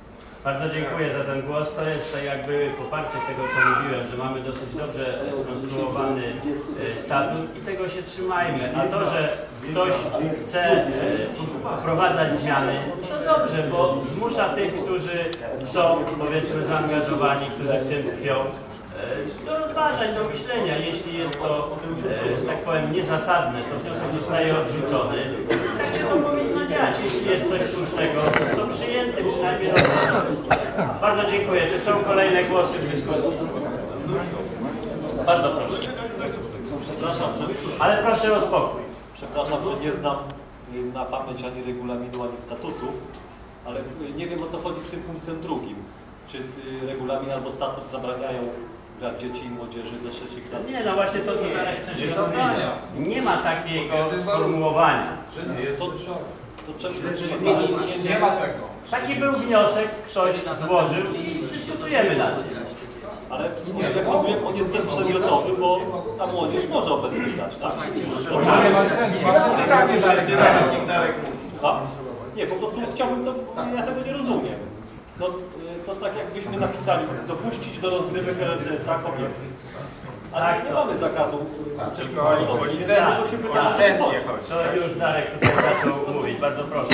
Bardzo dziękuję za ten głos. To jest to jakby poparcie tego, co mówiłem, że mamy dosyć dobrze skonstruowany e, statut i tego się trzymajmy. A to, że ktoś chce e, wprowadzać zmiany, to dobrze, bo zmusza tych, którzy są, powiedzmy, zaangażowani, którzy w tym tkwią, do rozważań, do myślenia. Jeśli jest to, e, że tak powiem, niezasadne, to wniosek zostaje odrzucony. Tak się to powinno dziać. Jeśli jest coś słusznego, to przyjęty, przynajmniej rozważany. Bardzo dziękuję. Czy są kolejne głosy w dyskusji? Bardzo proszę. Przepraszam, że... Ale proszę o spokój. Przepraszam, że nie znam na pamięć ani regulaminu, ani statutu, ale nie wiem, o co chodzi z tym punktem drugim. Czy regulamin albo statut zabraniają grać dzieci i młodzieży do trzeciej klasy? Nie, no właśnie to, co teraz przecież powiedział. Nie ma takiego sformułowania. To, to czemu Nie, nie ma tego. Taki był wniosek, ktoś złożył i dyskutujemy nad tym. Ale jak rozumiem, on jest bezprzedmiotowy, bo ta młodzież może obecnie grać, tak? Nie, po prostu chciałbym, to, ja tego nie rozumiem. No, to tak jakbyśmy napisali, dopuścić do rozgrywek L D S-a kobiety. Ale nie mamy zakazu. Licencję. To już Darek tutaj zaczął mówić, bardzo proszę.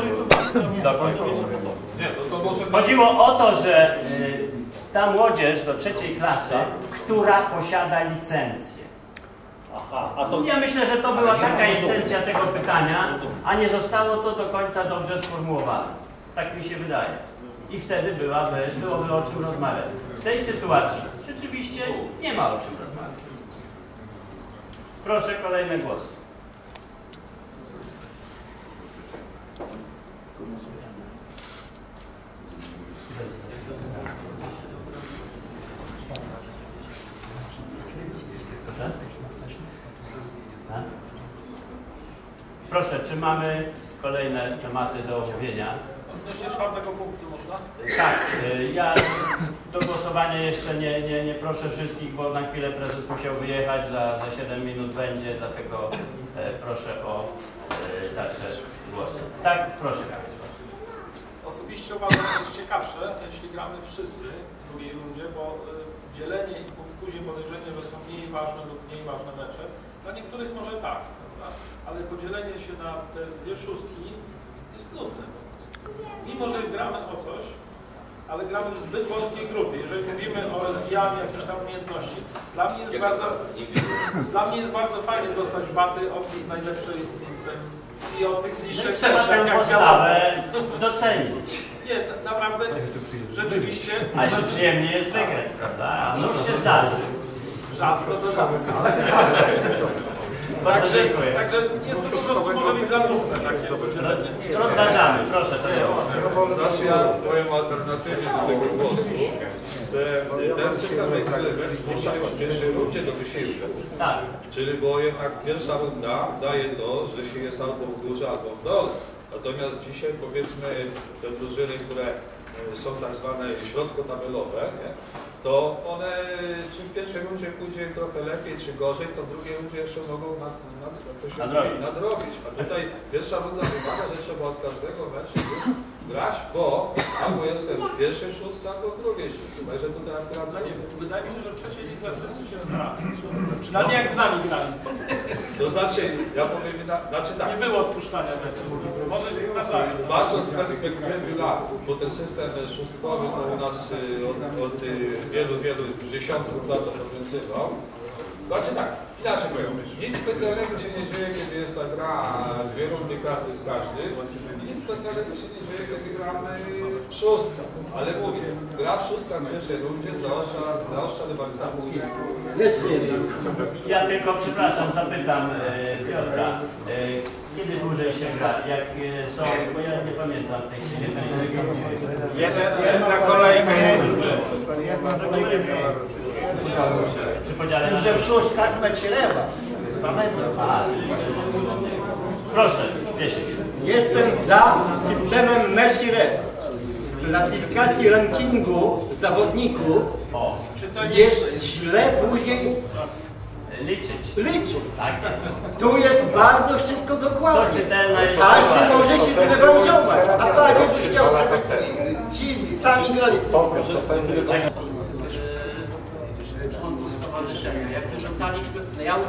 Chodziło o to, że ta młodzież do trzeciej klasy, która posiada licencję. Aha, a to... Ja myślę, że to była taka intencja tego pytania, a nie zostało to do końca dobrze sformułowane. Tak mi się wydaje. I wtedy byłaby, byłoby o czym rozmawiać. W tej sytuacji rzeczywiście nie ma o czym rozmawiać. Proszę, kolejny głos. Proszę? Proszę, czy mamy kolejne tematy do omówienia? Odnośnie czwartego punktu można? Tak, ja do głosowania jeszcze nie, nie, nie proszę wszystkich, bo na chwilę prezes musiał wyjechać, za, za siedem minut będzie, dlatego e, proszę o e, dalsze głosy. Tak, proszę Kamil. Osobiście uważam, że jest ciekawsze, jeśli gramy wszyscy w drugiej rundzie, bo y, dzielenie i później podejrzenie, że są mniej ważne lub mniej ważne mecze, dla niektórych może tak, prawda? Ale podzielenie się na te dwie szóstki jest nudne. Mimo, że gramy o coś, ale gramy w zbyt wąskiej grupie. Jeżeli mówimy o rozwijaniu jakichś tam umiejętności, dla mnie jest bardzo, dla mnie jest bardzo fajnie dostać baty od tych z najlepszej i od tych z niższych. Trzeba tę postawę docenić. Nie, naprawdę, rzeczywiście. A jeszcze przyjemnie jest wygrać, prawda? A no się zdarzy. Rzadko to rzadko. Także, także jest to po prostu może być za nudne takie. Rozważamy, proszę. Znaczy ja powiem alternatywnie do tego głosu, że ten system regulacji zmusza już w pierwszej rundzie do wysiłku. Tak. Czyli bo jednak pierwsza runda daje to, że się jest albo w górze, albo w dole. Natomiast dzisiaj powiedzmy te drużyny, które są tak zwane środkotabelowe, nie? To one czy w pierwszej rundzie pójdzie trochę lepiej, czy gorzej, to w drugiej rundzie jeszcze mogą nad, nad, to się nadrobić. nadrobić. A tutaj pierwsza runda wymaga, że trzeba od każdego meczu grać, bo albo jestem w pierwszej szóstce, albo w drugiej szóstce. Także tutaj akurat... No nie, wydaje mi się, że w trzeciej lidze wszyscy się starali. Przynajmniej jak z nami grali. To znaczy, ja powiem, znaczy tak. Nie było odpuszczania meczu. Może się zdarzają. Patrząc z perspektywy lat, bo ten system szóstkowy to u nas od, od wielu, wielu dziesiątków lat obowiązywał. Znaczy tak, inaczej powiem, nic specjalnego się nie dzieje, kiedy jest ta gra dwie rundy każdy z każdym. Nic specjalnego się nie dzieje, kiedy gramy w szóstkę. Ale mówię, gra w szóstkach w pierwszej rundzie zaostrza, zaostrza rywalizację. Ja tylko, przepraszam, zapytam e, Piotra, e, kiedy dłużej się gra? Jak e, są, bo ja nie pamiętam w tej chwili. Jedna kolejka jest. Jedna kolejka Przy podziale tym, że w szóstkach mecz się lewa. Proszę, Wiesiek. Jestem za systemem Mercy Red. Klasyfikacji rankingu zawodników o, jest źle później liczyć. liczyć. Tak. Tu jest bardzo wszystko dokładnie. To czytelne jest. Każdy może się zrewanżować. A tak, jakby chciał, żeby ci sami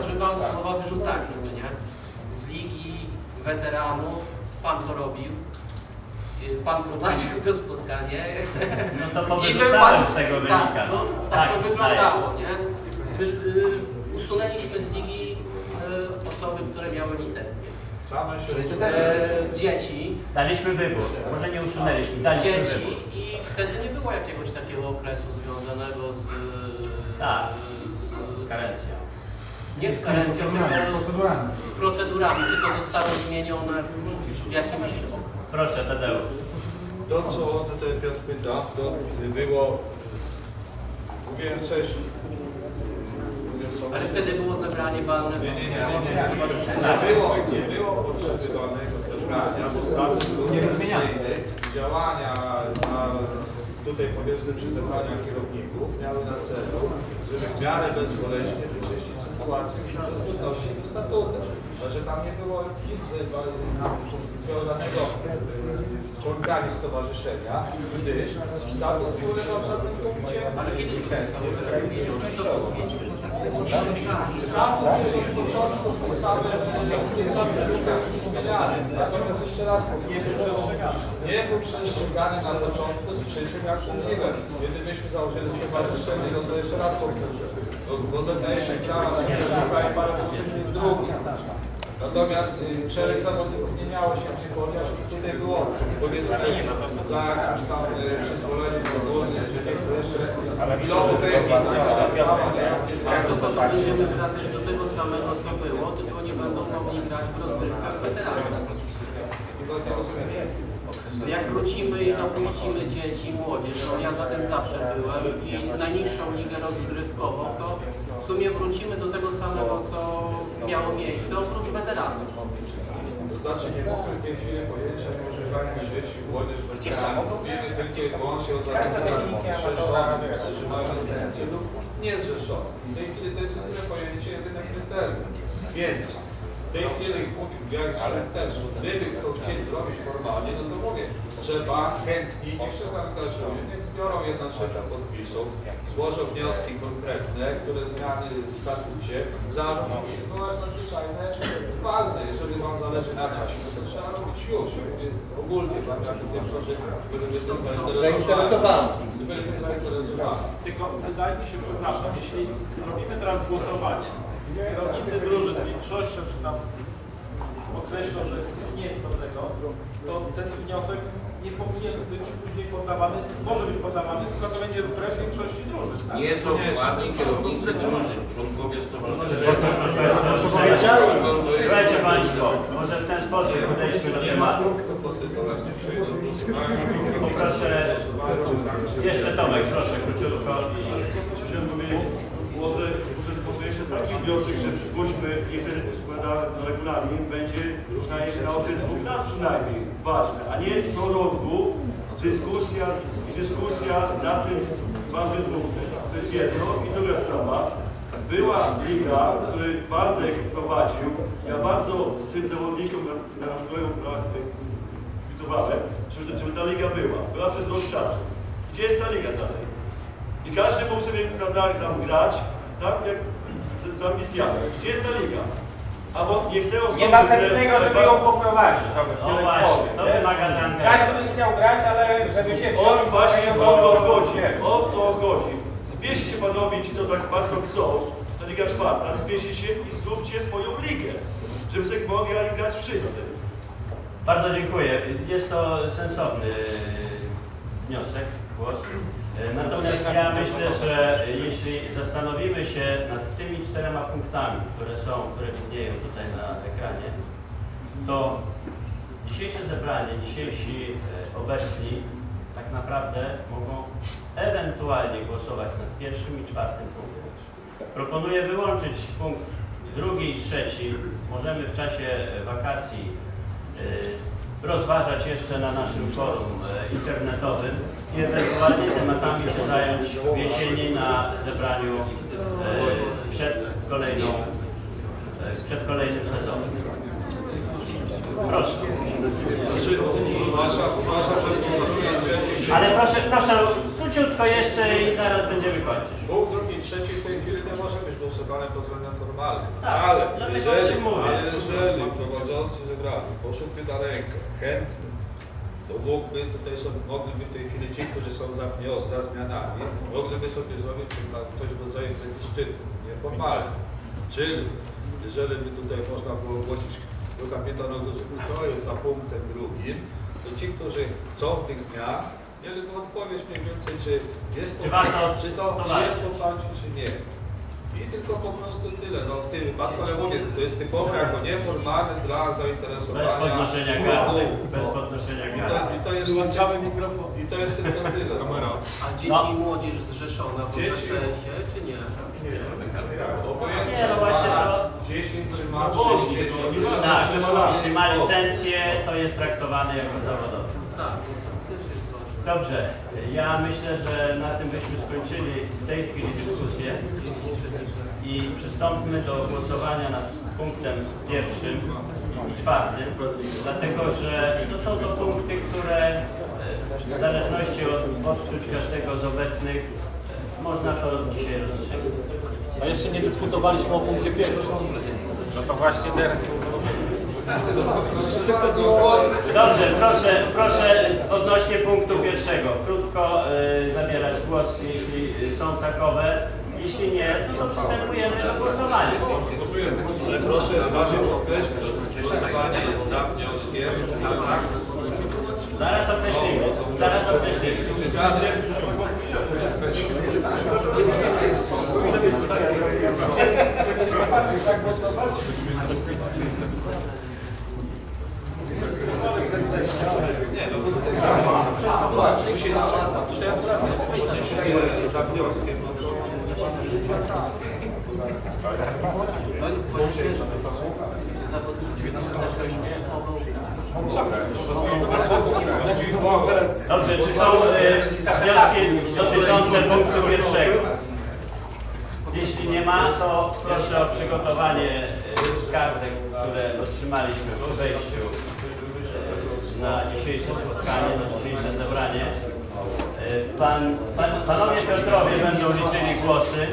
używam słowa wyrzucaliśmy, nie? Z ligi weteranów, pan to robił, pan prowadził to spotkanie. No to I powyrzucałem był z tego tak, wynika. no, tak, Tak, to wyglądało, nie? Wyż, y, usunęliśmy z ligi y, osoby, które miały licencję. Same się E, dzieci. Daliśmy wybór, może nie usunęliśmy, daliśmy Dzieci wybór. i wtedy nie było jakiegoś takiego okresu związanego z... Tak, z karencją. Nie z karencją, tylko procedurami. z procedurami. Czy to zostało zmienione w jakimś... Proszę, Tadeusz. To, co tutaj Piotr pyta, to było, mówiłem wcześniej. Ale wtedy było zebranie walne. Nie, nie, nie, nie, nie. Nie było, nie było potrzeby walnego zebrania, bo status był niezmieniany. Działania na, tutaj powiedzmy przy zebraniach kierowników miały na celu, żeby w miarę bezboleśnie wyczyścić sytuację zgodności z statutem. Że tam nie było nic związanego z członkami stowarzyszenia, gdyż statut nie ulegał w żadnym punkcie. Ale kiedy Statut przecież w początku są same zmieniane. Natomiast jeszcze raz powiem, nie był przestrzegany na początku z przyczyn jak przed kiedy myśmy założyli stowarzyszenie, no to jeszcze raz powtórzę. Bo zadaje się działa, że parę punktów drugi. Natomiast y, szereg zawodników nie miało się ponieważ tutaj było powiedzmy za jakimś tam y, przyzwoleniem ogólnie, że niektóre jeszcze piloty Ale to to będziemy wracać do tego samego, co było, tylko nie będą mogli grać w rozgrywkach weteranów. Jak wrócimy i dopuścimy dzieci, młodzież, no ja za tym zawsze byłem i najniższą ligę rozgrywkową, to w sumie wrócimy do tego samego, co miało miejsce, oprócz weteranów. To znaczy nie mogę w tej chwili pojęcia używania dzieci, młodzież weteranów, mówimy tylko i wyłącznie o zawodach zrzeszonych, którzy mają licencję lub niezrzeszonych. W tej chwili to jest jedyne pojęcie, jedyne kryterium. Więc w tej chwili, jak też, gdyby to chcieli zrobić formalnie, no to mówię, trzeba chętni, niech się zaangażują, niech zbiorą jedna trzecia podpisów, złożą wnioski konkretne, które zmiany w statucie, zarząd musi zwołać nadzwyczajne walne. Jeżeli wam zależy na czasie, no to trzeba robić już. Ogólnie, mam jak tym, który by tym zainteresowany. Byli tym zainteresowani. Tylko wydaje mi się, przepraszam, jeśli robimy teraz głosowanie, kierownicy drużyn większością, czy tam określą, że nie chcą tego, to ten wniosek nie powinien być później poddawany, może być poddawany, tylko to będzie wbrew większości drużyn. Tak? Nie są ładni kierownicy drużyn, członkowie stowarzyszenia. Słuchajcie Państwo, może w ten sposób podejdźmy do tematu. Poproszę, jeszcze Tomek, proszę, króciutko. Chciałem powiedzieć, może, może, może jeszcze taki wniosek, że przypuśćmy, niech ten składa na regulamin będzie przynajmniej na okres dwóch lat przynajmniej ważne, a nie co roku dyskusja i dyskusja na tym ważnym punkcie. To jest jedno. I druga sprawa. Była liga, której Waldek prowadził. Ja bardzo tym zawodnikom na, na szkoleniu pracowałem, żeby, żeby ta liga była. Była przez rok czasu. Gdzie jest ta liga dalej? I każdy mógł sobie prawda, tam grać, tak jak z, z ambicjami. Gdzie jest ta liga? Albo niech te osoby, nie ma chętnego, żeby ją poprowadzić. No właśnie, to wymaga zaangażowania. Każdy by chciał grać, ale żeby się wziął... On właśnie o to chodzi. O to chodzi. Zbierzcie panowie, ci to tak bardzo chcą, ta Liga Czwarta, zbierzcie się i zróbcie swoją ligę, żeby sobie mogli grać wszyscy. Bardzo dziękuję. Jest to sensowny wniosek, głos. Natomiast ja myślę, że jeśli zastanowimy się nad tymi czterema punktami, które są, które widnieją tutaj na ekranie, to dzisiejsze zebranie, dzisiejsi obecni tak naprawdę mogą ewentualnie głosować nad pierwszym i czwartym punktem. Proponuję wyłączyć punkt drugi i trzeci. Możemy w czasie wakacji rozważać jeszcze na naszym forum internetowym i ewentualnie tematami się zająć w jesieni na zebraniu przed kolejną, przed kolejnym sezonem. Proszę. Ale proszę, proszę króciutko jeszcze i zaraz będziemy kończyć. Punkt drugi, trzeciej w tej chwili nie może być głosowane pod względem formalnym. Tak, ale dlatego jeżeli, o tym mówię. ale jeżeli prowadzący zebranie poszedłby na rękę chętny, to mógłby, tutaj są, mogliby w tej chwili ci, którzy są za wnios, za zmianami, mogliby sobie zrobić coś w rodzaju plebiscytu, nieformalny. Czyli jeżeli by tutaj można było ogłosić do kapitanów, że to jest za punktem drugim, to ci, którzy chcą tych zmian, mieliby odpowiedź mniej więcej, czy jest Czy warto, czy to to czy jest poparcie, czy nie. I tylko po prostu tyle. No w tym wypadku, ale mówię, to jest typowe jako nieformalny dla zainteresowania. Bez podnoszenia gardy. Bez podnoszenia I to, gardy. i to jest mikrofon. I to jest tylko tyle. A dzieci No. i młodzież zrzeszona w Dzieci- O Z P S-ie, czy nie? Obojętnie, Nie, no właśnie to... dziesięć czy ma Tak, jeśli ma licencję, to jest traktowany jako zawodowy. Tak, jest też coś. Dobrze, ja myślę, że na tym byśmy skończyli w tej chwili dyskusję i przystąpmy do głosowania nad punktem pierwszym i czwartym, dlatego że to są to punkty, które e, w zależności od odczuć każdego z obecnych e, można to dzisiaj rozstrzygnąć. A jeszcze nie dyskutowaliśmy o punkcie pierwszym. No to właśnie teraz. Dobrze, proszę, proszę odnośnie punktu pierwszego. Krótko y, zabierać głos, jeśli są takowe. Jeśli nie, to przystępujemy do głosowania. Ale proszę bardziej podkreślić, że głosowanie jest za wnioskiem, a tak. Zaraz określimy. Zaraz określimy. Nie, no bo tutaj musi na za wnioskiem. No i ponieważ zawodnicy Dobrze, czy są y, wnioski dotyczące punktu pierwszego? Jeśli nie ma, to proszę o przygotowanie y, kartek, które otrzymaliśmy przy wejściu y, na dzisiejsze spotkanie, na dzisiejsze zebranie. Y, pan, pan, panowie Piotrowie będą liczyli głosy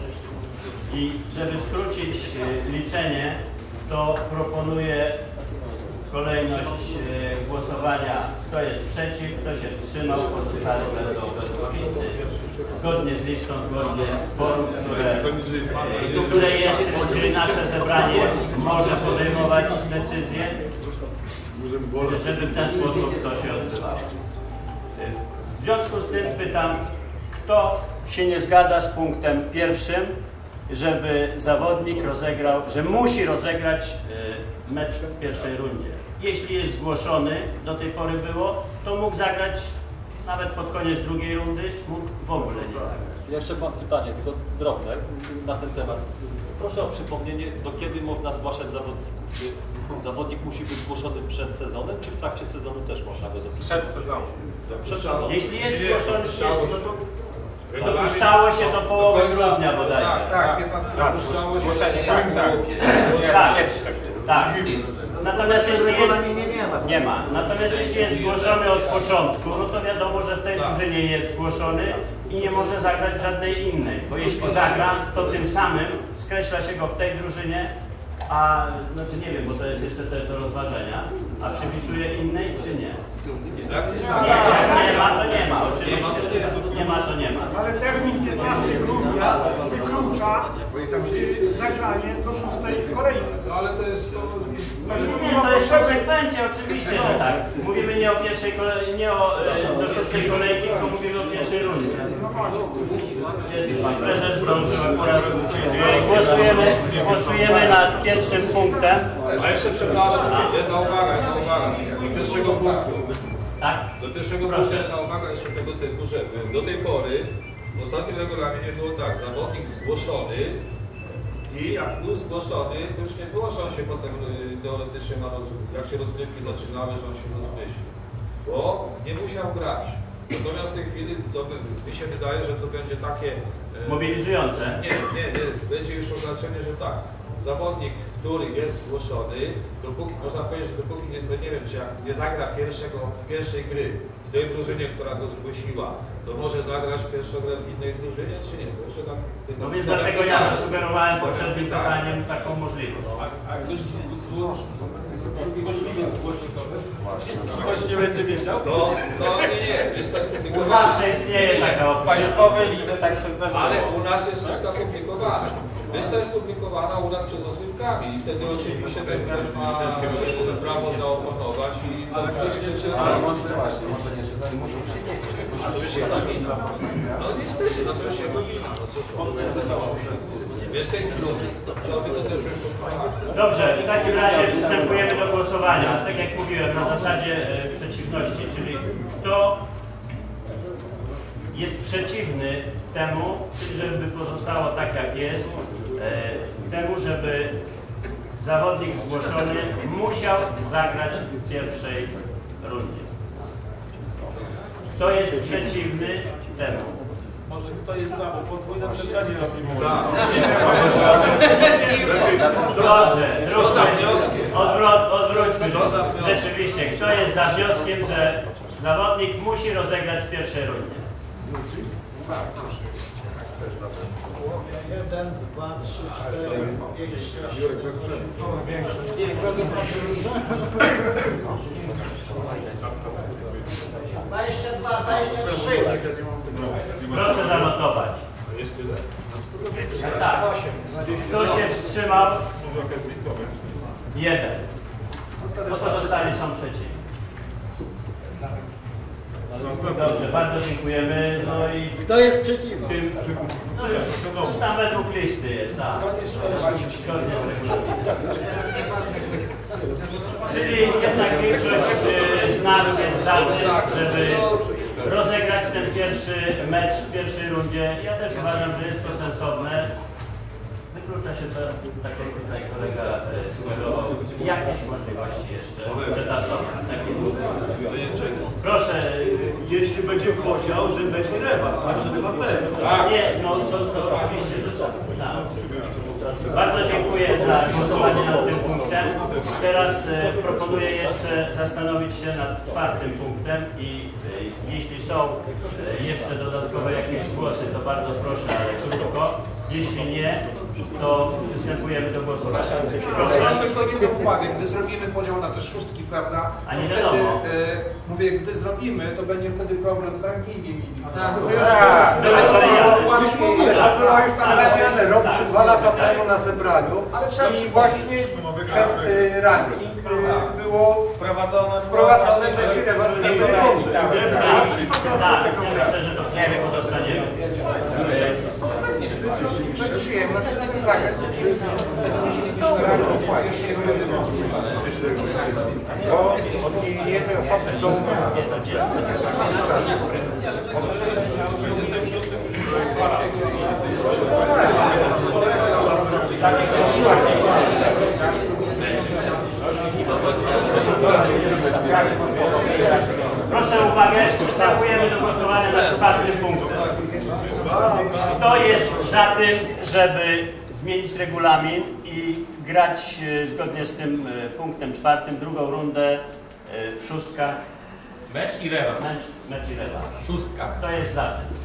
i żeby skrócić y, liczenie, to proponuję kolejność e, głosowania, kto jest przeciw, kto się wstrzymał, pozostali będą według listy. Zgodnie z listą, zgodnie z forum, które, e, które jest, czyli nasze zebranie może podejmować decyzje, żeby w ten sposób to się odbywało. E, W związku z tym pytam, kto się nie zgadza z punktem pierwszym, żeby zawodnik rozegrał, że musi rozegrać e, mecz w pierwszej rundzie. Jeśli jest zgłoszony, do tej pory było, to mógł zagrać nawet pod koniec drugiej rundy, mógł w ogóle nie zagrać. Ja jeszcze mam pytanie, tylko drobne na ten temat. Proszę o przypomnienie, do kiedy można zgłaszać zawodników? Czy zawodnik musi być zgłoszony przed sezonem, czy w trakcie sezonu też można go dopisać? Przed sezonem. Przed sezonem. Jeśli jest zgłoszony, to dopuszczało się do połowy grudnia bodajże. Tak, tak, piętnastego. Zgłoszenie, tak, tak. Tak, Kiedyś tak. tak. Natomiast jeśli jest, regulaminie nie ma. nie ma. Natomiast jeśli jest zgłoszony od początku, no to wiadomo, że w tej drużynie jest zgłoszony i nie może zagrać w żadnej innej. Bo jeśli zagra, to tym samym skreśla się go w tej drużynie, a znaczy nie wiem, bo to jest jeszcze te do rozważenia, a przypisuje innej czy nie? Nie, jak nie ma, to nie ma, oczywiście. Nie ma, to nie ma. Ale termin piętnastego grudnia wyklucza y, zagranie do szóstej kolejki. No ale to jest to... Nie, to jest konsekwencja, oczywiście, że tak. Mówimy nie o pierwszej kolei, nie o e, do szóstej kolejki, tylko mówimy o pierwszej rundzie. Jest pan prezes zdążył akurat. Głosujemy, głosujemy nad pierwszym punktem. A jeszcze przepraszam, jedna uwaga, jedna uwaga. Do pierwszego punktu. Tak? Do pierwszego punktu jedna uwaga jeszcze tego typu, że do tej pory w ostatnim regulaminie było tak, zawodnik zgłoszony i jak był zgłoszony, to już nie było, że on się potem y, teoretycznie ma, roz, jak się rozgrywki zaczynały, że on się rozmyśli, bo nie musiał grać. Natomiast w tej chwili to by, mi się wydaje, że to będzie takie... Mobilizujące? Nie, nie, nie. Będzie już oznaczenie, że tak. Zawodnik, który jest zgłoszony, dopóki, można powiedzieć, że dopóki nie, to nie wiem, czy jak nie zagra pierwszego, pierwszej gry w tej drużynie, która go zgłosiła, to może zagrać pierwszą grę w innej drużynie, czy nie? Bo jeszcze tak, no więc dlatego ja zasugerowałem poprzednim pytaniem taką możliwość. A, a gdyż złośliwy zgłośnikowy, ktoś nie będzie wiedział? To, to nie, nie, jest to skomplikowane. Zawsze istnieje taka opcja. Państwowej lidze tak się zdarzyło. Ale u nas jest lista publikowana. Lista jest publikowana u nas przed rozgrywkami i wtedy oczywiście ten ktoś ma prawo zaoponować i to oczywiście... Ale może właśnie, może nie czytać, może się nie czytać. A to już jego wina. No niestety, no to już jego wina. No co to? Wiesz tej drugiej, chciałby to też wypowiedzieć. Dobrze, w takim razie przystępujemy do głosowania. Tak jak mówiłem, na zasadzie e, przeciwności, czyli kto jest przeciwny temu, żeby pozostało tak jak jest, e, temu, żeby zawodnik zgłoszony musiał zagrać w pierwszej rundzie. Kto jest przeciwny temu? Może kto jest za, bo podwójne przeczenie robimy. Dobrze, zróbmy, odwrót, odwróćmy. Rzeczywiście, kto jest za wnioskiem, że zawodnik musi rozegrać w pierwszej rundzie? jeden, dwa, trzy, cztery, pięć, sześć, dwadzieścia dwa, dwadzieścia trzy. Proszę zanotować. Jest tyle? Tak. Kto się wstrzymał? Jeden. Pozostali są przeciwni. Dobrze, bardzo dziękujemy. No i kto jest przeciwny? No już tam według listy jest, tak. Czyli jednak większość z nas jest za tym, żeby rozegrać ten pierwszy mecz w pierwszej rundzie. Ja też uważam, że jest to sensowne. Wyklucza się to, tak jak tutaj kolega sugerował, jakieś możliwości jeszcze przetasować. Proszę, jeśli będzie podział, że będzie rewanż, tak, że dwa sery. Nie, no to, to oczywiście, że tak. Tak. Bardzo dziękuję za głosowanie nad tym punktem. Teraz e, proponuję jeszcze zastanowić się nad czwartym punktem i e, jeśli są e, jeszcze dodatkowe jakieś głosy, to bardzo proszę, ale krótko. Jeśli nie, to przystępujemy do głosowania. Proszę. Ja mam tylko jedną uwagę, gdy zrobimy podział na te szóstki, prawda, A nie to wiadomo. wtedy, e, mówię, gdy zrobimy, to będzie wtedy problem z rangingiem. Tak, to już tak. to było już nagrane rok czy dwa lata temu na zebraniu i właśnie przez y, ranking y, było Wprowadzone wprowadzone będzie rewanż w tego roku. Tak, ja myślę, że to przyjemnie pozostaniemy. Przyjemność zagrać. Bo od jednej osoby do Proszę o uwagę, przystępujemy do głosowania nad czwartym punktem. Kto jest za tym, żeby zmienić regulamin i grać e, zgodnie z tym e, punktem czwartym, drugą rundę e, w szóstkach? Mecz i rewanż. Mecz, mecz i rewanż. Szóstka. Kto jest za tym?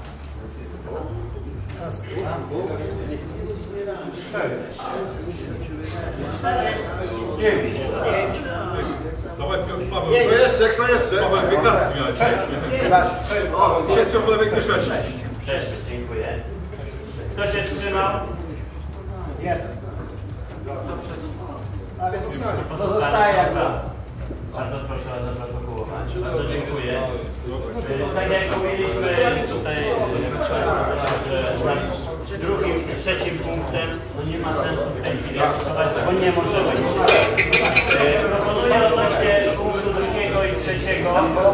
pięć. Pięć. Kto jeszcze? Kto jeszcze? Paweł, dwie kartki miałeś. Siedźcie w lewej kieszeni. Sześć, dziękuję. Kto się wstrzymał? Jeden. A więc pozostaje jak było. Bardzo proszę o zaprotokołowanie. Bardzo dziękuję. Tak jak mówiliśmy tutaj, że drugim i trzecim punktem no nie ma sensu w tej chwili głosować, bo nie możemy. Proponuję odnośnie punktu drugiego i trzeciego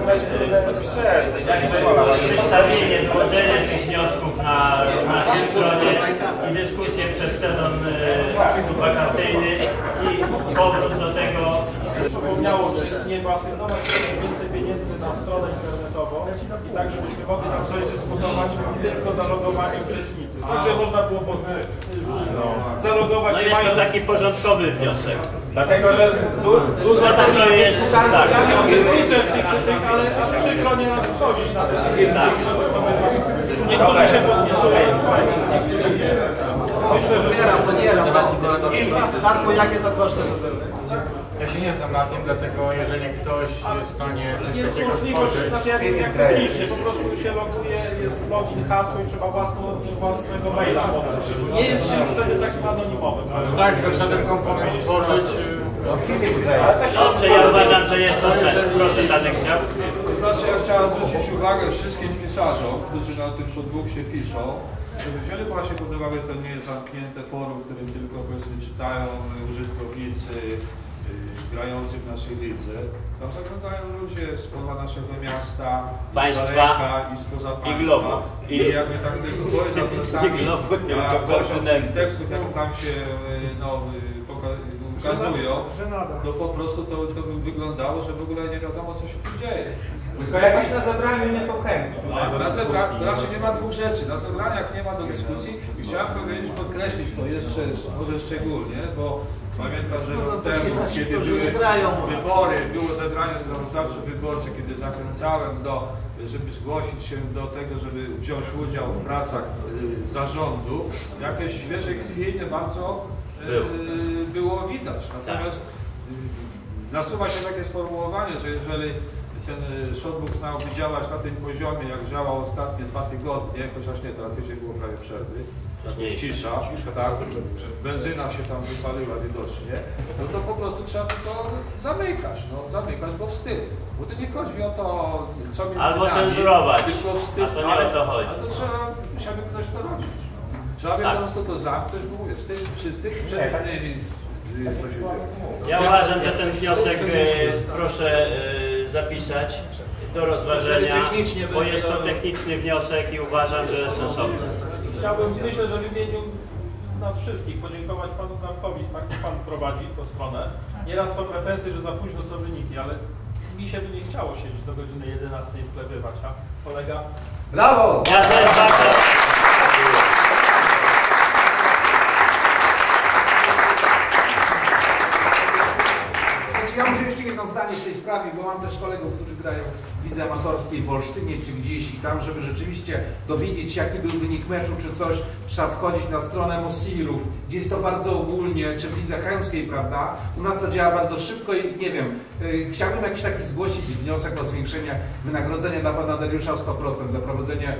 jakby przedstawienie, dołożenie tych wniosków na naszej stronie i dyskusję przez sezon wakacyjny i powrót do tego. Przypomniało, czy nie asygnować więcej pieniędzy na stronę internetową, i tak, żebyśmy mogli tam coś dyskutować, nie tylko zalogowani uczestnicy. Także można było po, no, zalogować No się jest to mając... taki porządkowy wniosek. Dlatego, że du, dużo Za to, że jest tak. Ja nie uczestniczę w tych, tych, ale aż przykro nie nas wchodzić na te tak. Niektórzy się podpisują, jest fajnie. Myślę, że pobieram, podzielam. Darku, jakie to koszty to były? Ja się nie znam na tym, dlatego jeżeli ktoś jest w stanie coś Jest takiego możliwość, stworzyć... znaczy jak, jak to klicznie, po prostu tu się loguje, jest login, hasło i trzeba własną, własnego maila podać. Nie jest się już wtedy takim anonimowym. Tak, to trzeba ten komponent stworzyć... Dobrze, ja uważam, że jest to sens. Proszę, Tadek, chciał. To znaczy, ja chciałem zwrócić uwagę wszystkim pisarzom, którzy na tym shotbookie piszą, żeby wzięli właśnie pod uwagę, że to nie jest zamknięte forum, w którym tylko powiedzmy czytają użytkownicy yy, grający w naszej lidze. Tam zaglądają ludzie spoza naszego miasta, Państwa z daleka i spoza państwa. i globu. I jakby tak to jest spojrzeć za czasami na poziom tych tekstów, jak tam się yy, no, yy, poka- ukazują, to po prostu to, to by wyglądało, że w ogóle nie wiadomo, co się tu dzieje. Tylko jakoś na zebraniu nie są chętni. Na zebraniu, to znaczy nie ma dwóch rzeczy. Na zebraniach nie ma do dyskusji i chciałem powiedzieć, podkreślić to jeszcze może szczególnie, bo pamiętam, że rok temu, kiedy były wybory, było zebranie sprawozdawczo-wyborcze, kiedy zachęcałem do, żeby zgłosić się do tego, żeby wziąć udział w pracach y, zarządu, jakieś świeże krwi nie bardzo y, było widać. Natomiast y, nasuwa się takie sformułowanie, że jeżeli ten shotbook miałby działać na tym poziomie, jak działał ostatnie dwa tygodnie, chociaż nie, teraz tydzień było prawie przerwy, cisza, tak, benzyna się tam wypaliła widocznie, no to po prostu trzeba by to zamykać, no zamykać, bo wstyd. Bo to nie chodzi o to, co między Albo nami, cenzurować, tylko wstyd, a to nie ale, o to chodzi. ale to trzeba, musiałby ktoś to robić. No. Trzeba by Tak. po prostu to zamknąć, bo mówię, wstyd, wstyd przed innymi, co się dzieje. Ja uważam, że ten wniosek e, proszę e, zapisać do rozważenia, bo jest to techniczny wniosek i uważam, że sensowny. Chciałbym, myślę, że w imieniu nas wszystkich podziękować panu Darkowi, tak jak pan prowadzi tę stronę. Nieraz są pretensje, że za późno są wyniki, ale mi się by nie chciało siedzieć do godziny jedenastej i wklepywać, a kolega... Brawo! Ja też bardzo... Ja może jeszcze jedno zdanie w tej sprawie, bo mam też kolegów, którzy grają w lidze amatorskiej w Olsztynie czy gdzieś i tam, żeby rzeczywiście dowiedzieć się, jaki był wynik meczu czy coś, trzeba wchodzić na stronę Mosirów, gdzie jest to bardzo ogólnie, czy w lidze chełmskiej, prawda? U nas to działa bardzo szybko i nie wiem, yy, chciałbym jakiś taki zgłosić wniosek o zwiększenie wynagrodzenia dla pana Dariusza o sto procent za prowadzenie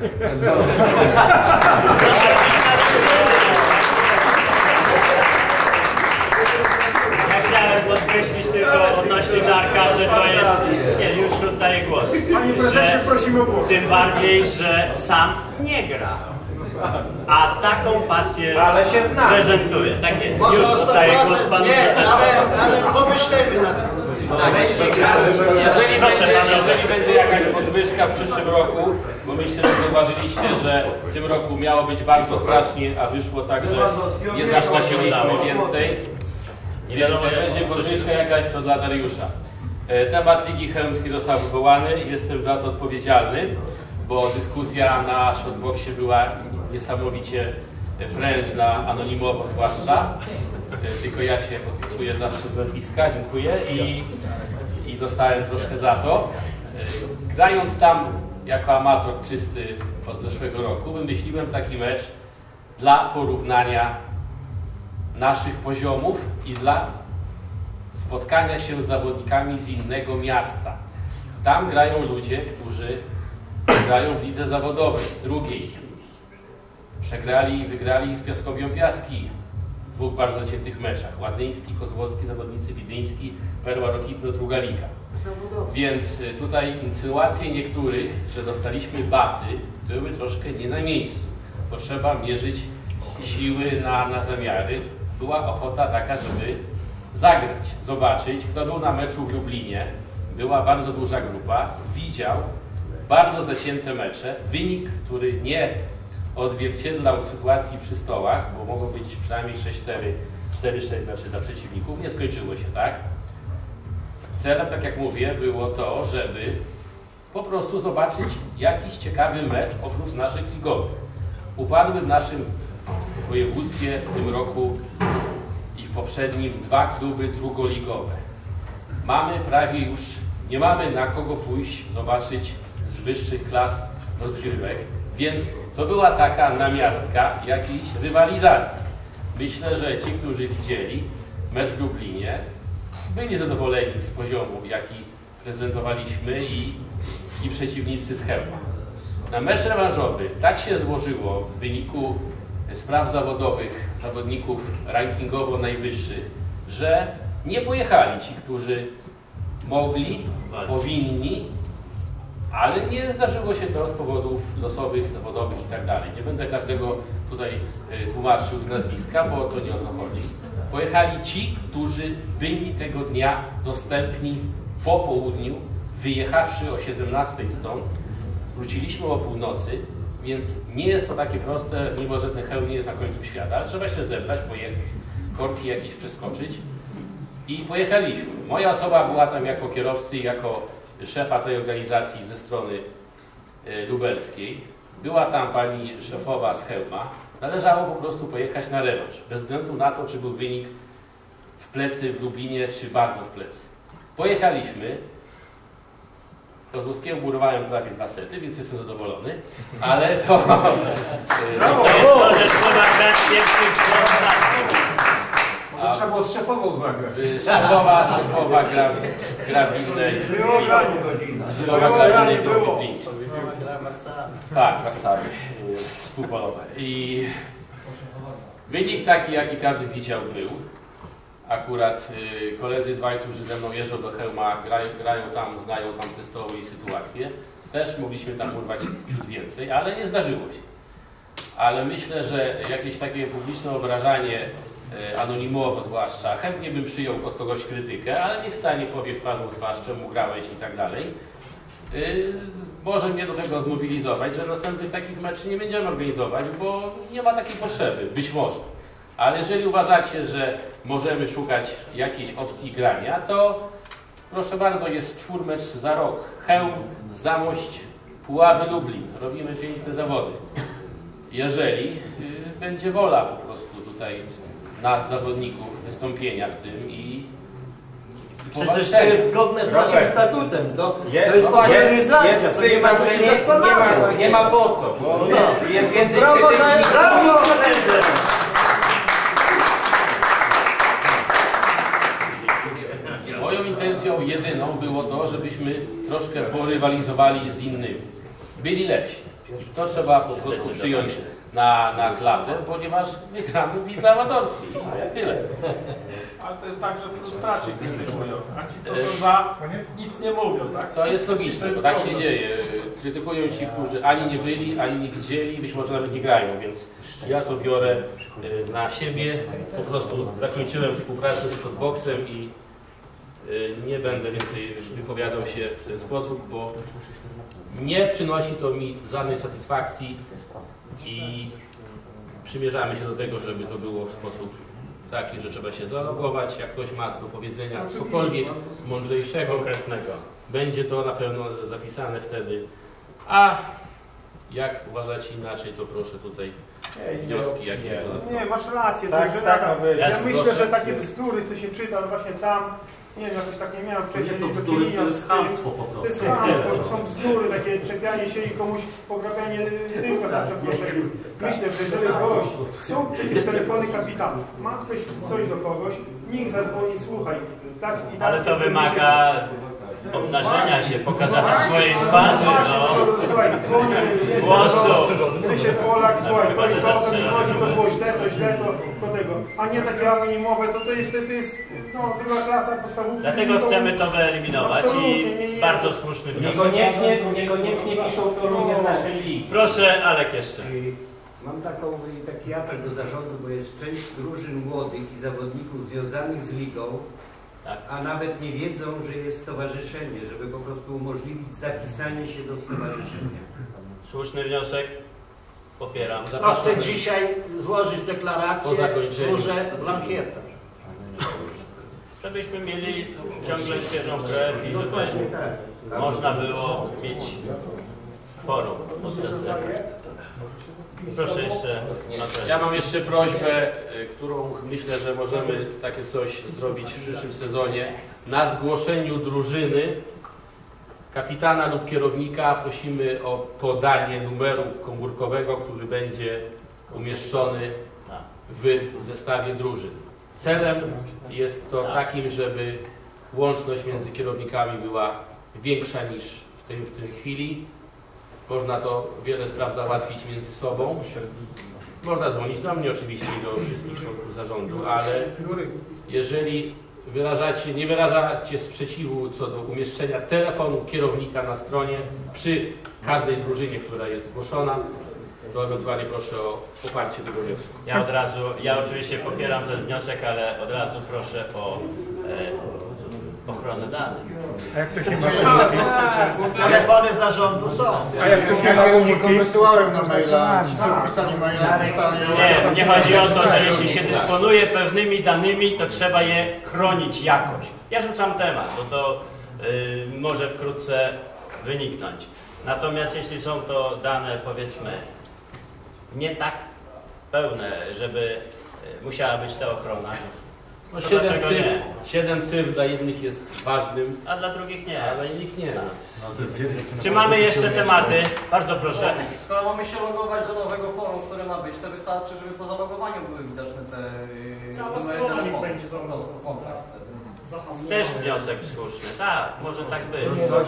Chciałem podkreślić tylko odnośnie Darka, że to jest... Nie, już oddaję głos. Panie prezesie, prosimy o głos. Tym bardziej, że sam nie gra. A taką pasję Ale się zna. prezentuje. Tak jest. Może Już o oddaję głos sto procent panu nie, prezesowi. ale, ale pomyślemy nad tym. Jeżeli, Proszę będzie, pana. jeżeli będzie jakaś podwyżka w przyszłym roku, bo myślę, że zauważyliście, że w tym roku miało być bardzo strasznie, a wyszło tak, że nie zaszczasiliśmy więcej. Nie wiadomo, Więc że będzie podwyżka jakaś, to dla Dariusza. E, Temat Ligi Chełmskiej został wywołany, jestem za to odpowiedzialny, bo dyskusja na shotboxie była niesamowicie prężna, anonimowo zwłaszcza. E, Tylko ja się podpisuję zawsze z nazwiska, dziękuję i, i dostałem troszkę za to. E, Grając tam jako amator czysty od zeszłego roku, wymyśliłem taki mecz dla porównania naszych poziomów i dla spotkania się z zawodnikami z innego miasta. Tam grają ludzie, którzy grają w lidze zawodowej, drugiej. Przegrali i wygrali z Piaskowią Piaski w dwóch bardzo ciętych meczach. Ładnyński, Kozłowski, zawodnicy Widyński, Perła Rokitno, druga liga. Więc tutaj insynuacje niektórych, że dostaliśmy baty, były troszkę nie na miejscu. Bo trzeba mierzyć siły na, na zamiary. Była ochota taka, żeby zagrać, zobaczyć. Kto był na meczu w Lublinie, była bardzo duża grupa, widział bardzo zacięte mecze, wynik, który nie odzwierciedlał sytuacji przy stołach, bo mogło być przynajmniej sześć cztery, cztery sześć meczy dla przeciwników, nie skończyło się tak. Celem, tak jak mówię, było to, żeby po prostu zobaczyć jakiś ciekawy mecz oprócz naszych ligowych. Upadły w naszym województwie w tym roku i w poprzednim dwa kluby drugoligowe. Mamy prawie już, nie mamy na kogo pójść zobaczyć z wyższych klas rozgrywek, więc to była taka namiastka jakiejś rywalizacji. Myślę, że ci, którzy widzieli mecz w Lublinie, byli zadowoleni z poziomu, jaki prezentowaliśmy i, i przeciwnicy z Chełma. Na mecz rewanżowy tak się złożyło w wyniku spraw zawodowych zawodników rankingowo najwyższych, że nie pojechali ci, którzy mogli, powinni, ale nie zdarzyło się to z powodów losowych, zawodowych i tak dalej. Nie będę każdego tutaj tłumaczył z nazwiska, bo to nie o to chodzi. Pojechali ci, którzy byli tego dnia dostępni po południu, wyjechawszy o siedemnastej stąd. Wróciliśmy o północy, więc nie jest to takie proste, mimo że ten Chełm nie jest na końcu świata. Trzeba się zebrać, pojechać, korki jakieś przeskoczyć i pojechaliśmy. Moja osoba była tam jako kierowcy, jako szefa tej organizacji ze strony lubelskiej. Była tam pani szefowa z Chełma. Należało po prostu pojechać na rewanż, bez względu na to, czy był wynik w plecy w Lublinie, czy bardzo w plecy. Pojechaliśmy. Kozłowskiemu burowałem prawie dwa sety, więc jestem zadowolony, ale to... To jest to, że trzeba grać pierwszy Może trzeba było z szefową zagrać. Szefowa, szefowa gra, gra w innej dyscyplinie. Szefowa gra w innej dyscyplinie. Tak, w Warszawie, współpolowe. I wynik taki, jaki każdy widział, był. Akurat y, koledzy dwaj, którzy ze mną jeżdżą do Chełma, grają, grają tam, znają tam te stoły i sytuacje. Też mogliśmy tam urwać ciut więcej, ale nie zdarzyło się. Ale myślę, że jakieś takie publiczne obrażanie, y, anonimowo zwłaszcza, chętnie bym przyjął od kogoś krytykę, ale niech stanie, powie twarzą w twarz, czemu grałeś i tak dalej. Y, może mnie do tego zmobilizować, że następnych takich meczów nie będziemy organizować, bo nie ma takiej potrzeby, być może. Ale jeżeli uważacie, że możemy szukać jakiejś opcji grania, to proszę bardzo, jest czwórmecz za rok. Chełm, Zamość, Puławy, Lublin. Robimy piękne zawody. Jeżeli y, będzie wola po prostu tutaj nas, zawodników, wystąpienia w tym i Przecież to jest zgodne z naszym statutem. To jest, to jest polaryzacja, jest, jest to nie ma sygnał, że nie, nie, ma, nie ma po co. Bo jest, jest więcej brawo, krytyki niż... brawo, Moją intencją jedyną było to, żebyśmy troszkę porywalizowali z innymi. Byli lepsi. To trzeba po prostu przyjąć na, na klatę, ponieważ wygramy widz amatorski. Tyle. Ale to jest tak, że frustraci krytykują, a ci co są za, nic nie mówią, tak? To jest logiczne, bo tak się dzieje. Krytykują ci, którzy ani nie byli, ani nie widzieli, być może nawet nie grają, więc ja to biorę na siebie. Po prostu zakończyłem współpracę z Footboxem i nie będę więcej wypowiadał się w ten sposób, bo nie przynosi to mi żadnej satysfakcji i przymierzamy się do tego, żeby to było w sposób taki, że trzeba się zalogować. Jak ktoś ma do powiedzenia cokolwiek mądrzejszego, konkretnego, będzie to na pewno zapisane wtedy. A jak uważacie inaczej, to proszę tutaj wnioski jakieś dodatkowe. Nie, masz rację. Tak, to, że tak, tak, aby- ja Jasne, myślę, proszę. że takie bzdury, co się czyta, ale właśnie tam, nie wiem, jakoś tak nie miałem wcześniej To nie są do bzdury, czynienia to z jest tym. chamstwo po prostu. To jest chamstwo, to są bzdury, takie czepianie się i komuś pograbianie tyłka za przeproszeniem. Myślę, że jeżeli gość, są przecież telefony kapitanów, ma ktoś coś do kogoś, niech zadzwoni, słuchaj. Tak, i tak Ale to jest, wymaga obnażenia się, pokazania swojej twarzy, no. Słuchaj, dzwonię, jest Głosu. Ty się Polak, słuchaj, to i to, to mi Chyba, że chodzi, to było źle, to źle, to, to tego. A nie takie anonimowe, to to jest, to jest, no, druga klasa podstawówki. Dlatego to- chcemy to wyeliminować Absolutnie, i nie, nie. bardzo słuszny wniosek. Niekoniecznie, niekoniecznie piszą to ludzie z naszej ligi. Proszę, Alek jeszcze. Mam taką, taki apel do zarządu, bo jest część drużyn młodych i zawodników związanych z ligą, Tak. a nawet nie wiedzą, że jest stowarzyszenie, żeby po prostu umożliwić zapisanie się do stowarzyszenia. Słuszny wniosek. Popieram. Kto chce dzisiaj złożyć deklarację, Po zakończeniu. służę blankietę. Żebyśmy mieli ciągle świeżą krew i żeby Dokładnie tak. można było mieć forum podczas zebrań. Proszę jeszcze. Ja mam jeszcze prośbę, którą myślę, że możemy takie coś zrobić w przyszłym sezonie. Na zgłoszeniu drużyny kapitana lub kierownika prosimy o podanie numeru komórkowego, który będzie umieszczony w zestawie drużyn. Celem jest to takim, żeby łączność między kierownikami była większa niż w tej, w tej chwili. Można to wiele spraw załatwić między sobą. Można dzwonić do mnie oczywiście i do wszystkich członków zarządu, ale jeżeli wyrażacie, nie wyrażacie sprzeciwu co do umieszczenia telefonu kierownika na stronie przy każdej drużynie, która jest zgłoszona, to ewentualnie proszę o poparcie tego wniosku. Ja od razu, ja oczywiście popieram ten wniosek, ale od razu proszę o e, ochronę danych. A jak to się ma? Telefony zarządu są. A jak to kierownikom wysyłałem na maila, ci co pisali maila, dostali... Nie, nie chodzi o to, że jeśli się dysponuje pewnymi danymi, to trzeba je chronić jakoś. Ja rzucam temat, bo to y, może wkrótce wyniknąć. Natomiast jeśli są to dane, powiedzmy, nie tak pełne, żeby y, musiała być ta ochrona, No to siedem dlaczego cyfr, nie? siedem cyfr dla jednych jest ważnym, a dla drugich nie. A dla innych nie. Czy mamy jeszcze tematy? Bardzo proszę. Skoro mamy się logować do nowego forum, które ma być, to wystarczy, żeby po zalogowaniu były widoczne te Cała numery strona niech telefonu. będzie zalogowana. Kontakt. Też wniosek słuszny. Tak, może tak być.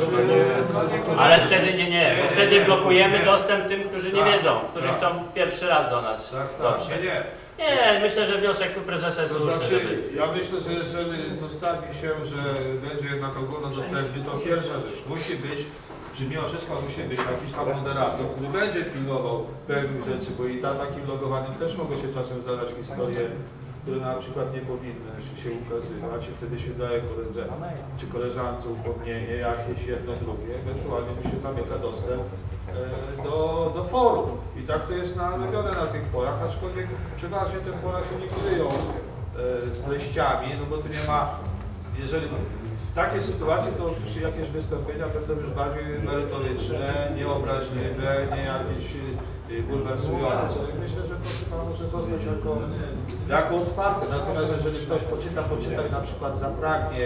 Ale wtedy nie, nie. Bo wtedy blokujemy dostęp tym, którzy nie wiedzą, którzy chcą pierwszy raz do nas dotrzeć. Nie, nie, myślę, że wniosek tu prezesa jest to słuszny. znaczy, Żeby... ja myślę, że jeżeli zostawi się, że będzie jednak ogólnodostępny, to pierwsza rzecz musi być, że mimo wszystko musi być jakiś tam moderator, który będzie pilnował pewnych rzeczy, bo i tam takim logowaniem też mogą się czasem zdarzać historie, które na przykład nie powinny się ukazywać i wtedy się daje koledze czy koleżance upomnienie, jakieś jedno, drugie, ewentualnie mu się zamyka dostęp e, do, do forum. I tak to jest robione na tych forach, aczkolwiek przeważnie te fora się nie kryją e, z treściami, no bo tu nie ma, jeżeli w takiej sytuacji, to oczywiście jakieś wystąpienia będą już bardziej merytoryczne, nieobraźliwe, nie jakieś bulwersujące. Myślę, że to chyba może zostać jako, jako otwarte. Natomiast jeżeli ktoś poczyta, poczyta i na przykład zapragnie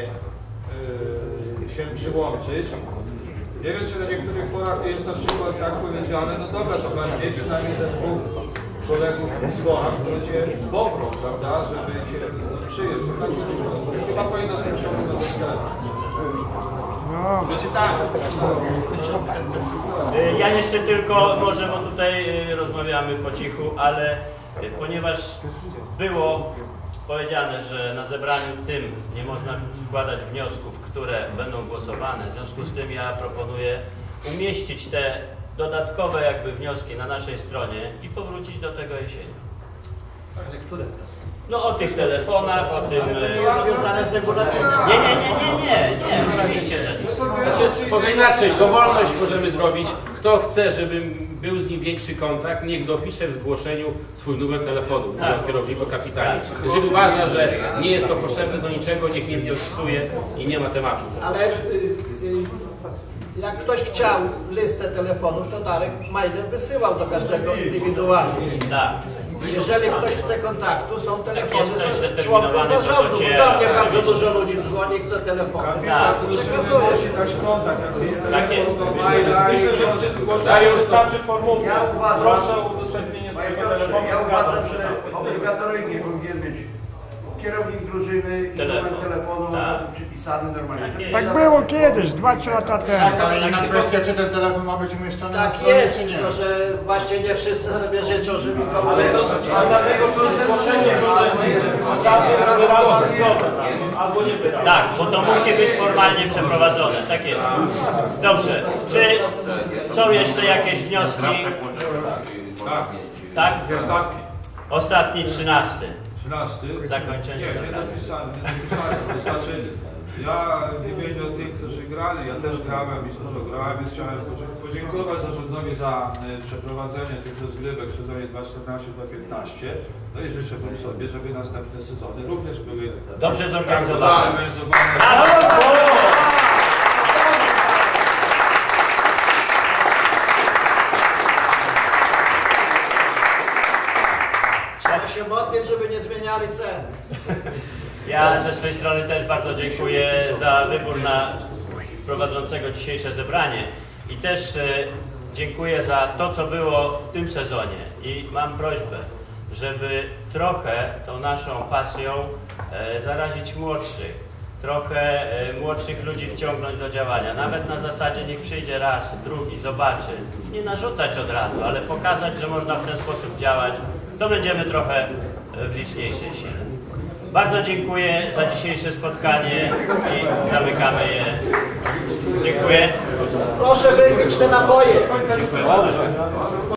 yy, się przyłączyć, nie wiem, czy na niektórych forach jest na przykład tak powiedziane, no dobra, to masz mieć przynajmniej ten dwóch kolegów z wora, które cię poprą, prawda, żeby cię przyjąć. To tak, że chyba powinno tym się Znaczy tak. Ja jeszcze tylko, może, bo tutaj rozmawiamy po cichu, ale ponieważ było powiedziane, że na zebraniu tym nie można składać wniosków, które będą głosowane, w związku z tym ja proponuję umieścić te dodatkowe jakby wnioski na naszej stronie i powrócić do tego jesienią. Ale które wnioski? No o tych telefonach, o tym... Ale to nie jest związane z regulaminem. Nie, nie, nie, nie, nie, nie, oczywiście, że nie. Znaczy, może inaczej, dowolność możemy zrobić. Kto chce, żeby był z nim większy kontakt, niech dopisze w zgłoszeniu swój numer telefonu do kierownika kapitana. Jeżeli uważa, że nie jest to potrzebne do niczego, niech nie wpisuje i nie ma tematu. Ale y, y, jak ktoś chciał listę telefonów, to Darek mailem wysyłał do każdego indywidualnie. Tak. Jeżeli ktoś chce kontaktu, są telefony jest członków zdeterminowany, zarządu. to Do mnie cię- bardzo dużo ludzi dzwoni, chce telefony. Tak. Przekazuję. Tak jest. Myślę, że wszyscy zgłaszają, wystarczy formułka. Ja uważam, Proszę o udostępnienie Panie swojego Piotrze, telefonu. ja Zgadzam uważam, się. że obligatoryjnie powinien być kierownik drużyny i Telefon. numer telefonu Tak. przypisany normalnie. Tak było kiedyś, dwa, trzy lata temu. Ale inna kwestia, czy ten telefon ma być umieszczony na Tak stronie, jest, czy nie. tylko że właśnie nie wszyscy sobie życzą, żeby komuś Ale a dlatego to zgłoszenie wyraża zgodę, albo nie wyraża. Tak, bo to musi być formalnie przeprowadzone. Tak jest. Dobrze. Czy są jeszcze jakieś wnioski? Tak. Tak? Ostatni. Ostatni, trzynasty. trzynasty. Zakończenie Nie, nie zebrania. dopisałem, nie dopisałem. To znaczy, ja w imieniu tych, którzy grali, ja też grałem i sporo grałem, więc chciałem podziękować zarządowi za y, przeprowadzenie tych rozgrywek w sezonie dwa tysiące czternastym dwa tysiące piętnastym. No i życzyłbym sobie, żeby następne sezony również były Dobrze zorganizowane. organizowane. zmiany cen. Ja ze swojej strony też bardzo dziękuję za wybór na prowadzącego dzisiejsze zebranie i też e, dziękuję za to, co było w tym sezonie i mam prośbę, żeby trochę tą naszą pasją e, zarazić młodszych, trochę e, młodszych ludzi wciągnąć do działania, nawet na zasadzie niech przyjdzie raz, drugi, zobaczy, nie narzucać od razu, ale pokazać, że można w ten sposób działać, to będziemy trochę w liczniejszej sile. Bardzo dziękuję za dzisiejsze spotkanie i zamykamy je. Dziękuję. Proszę wypić te napoje. Dziękuję. Dobrze.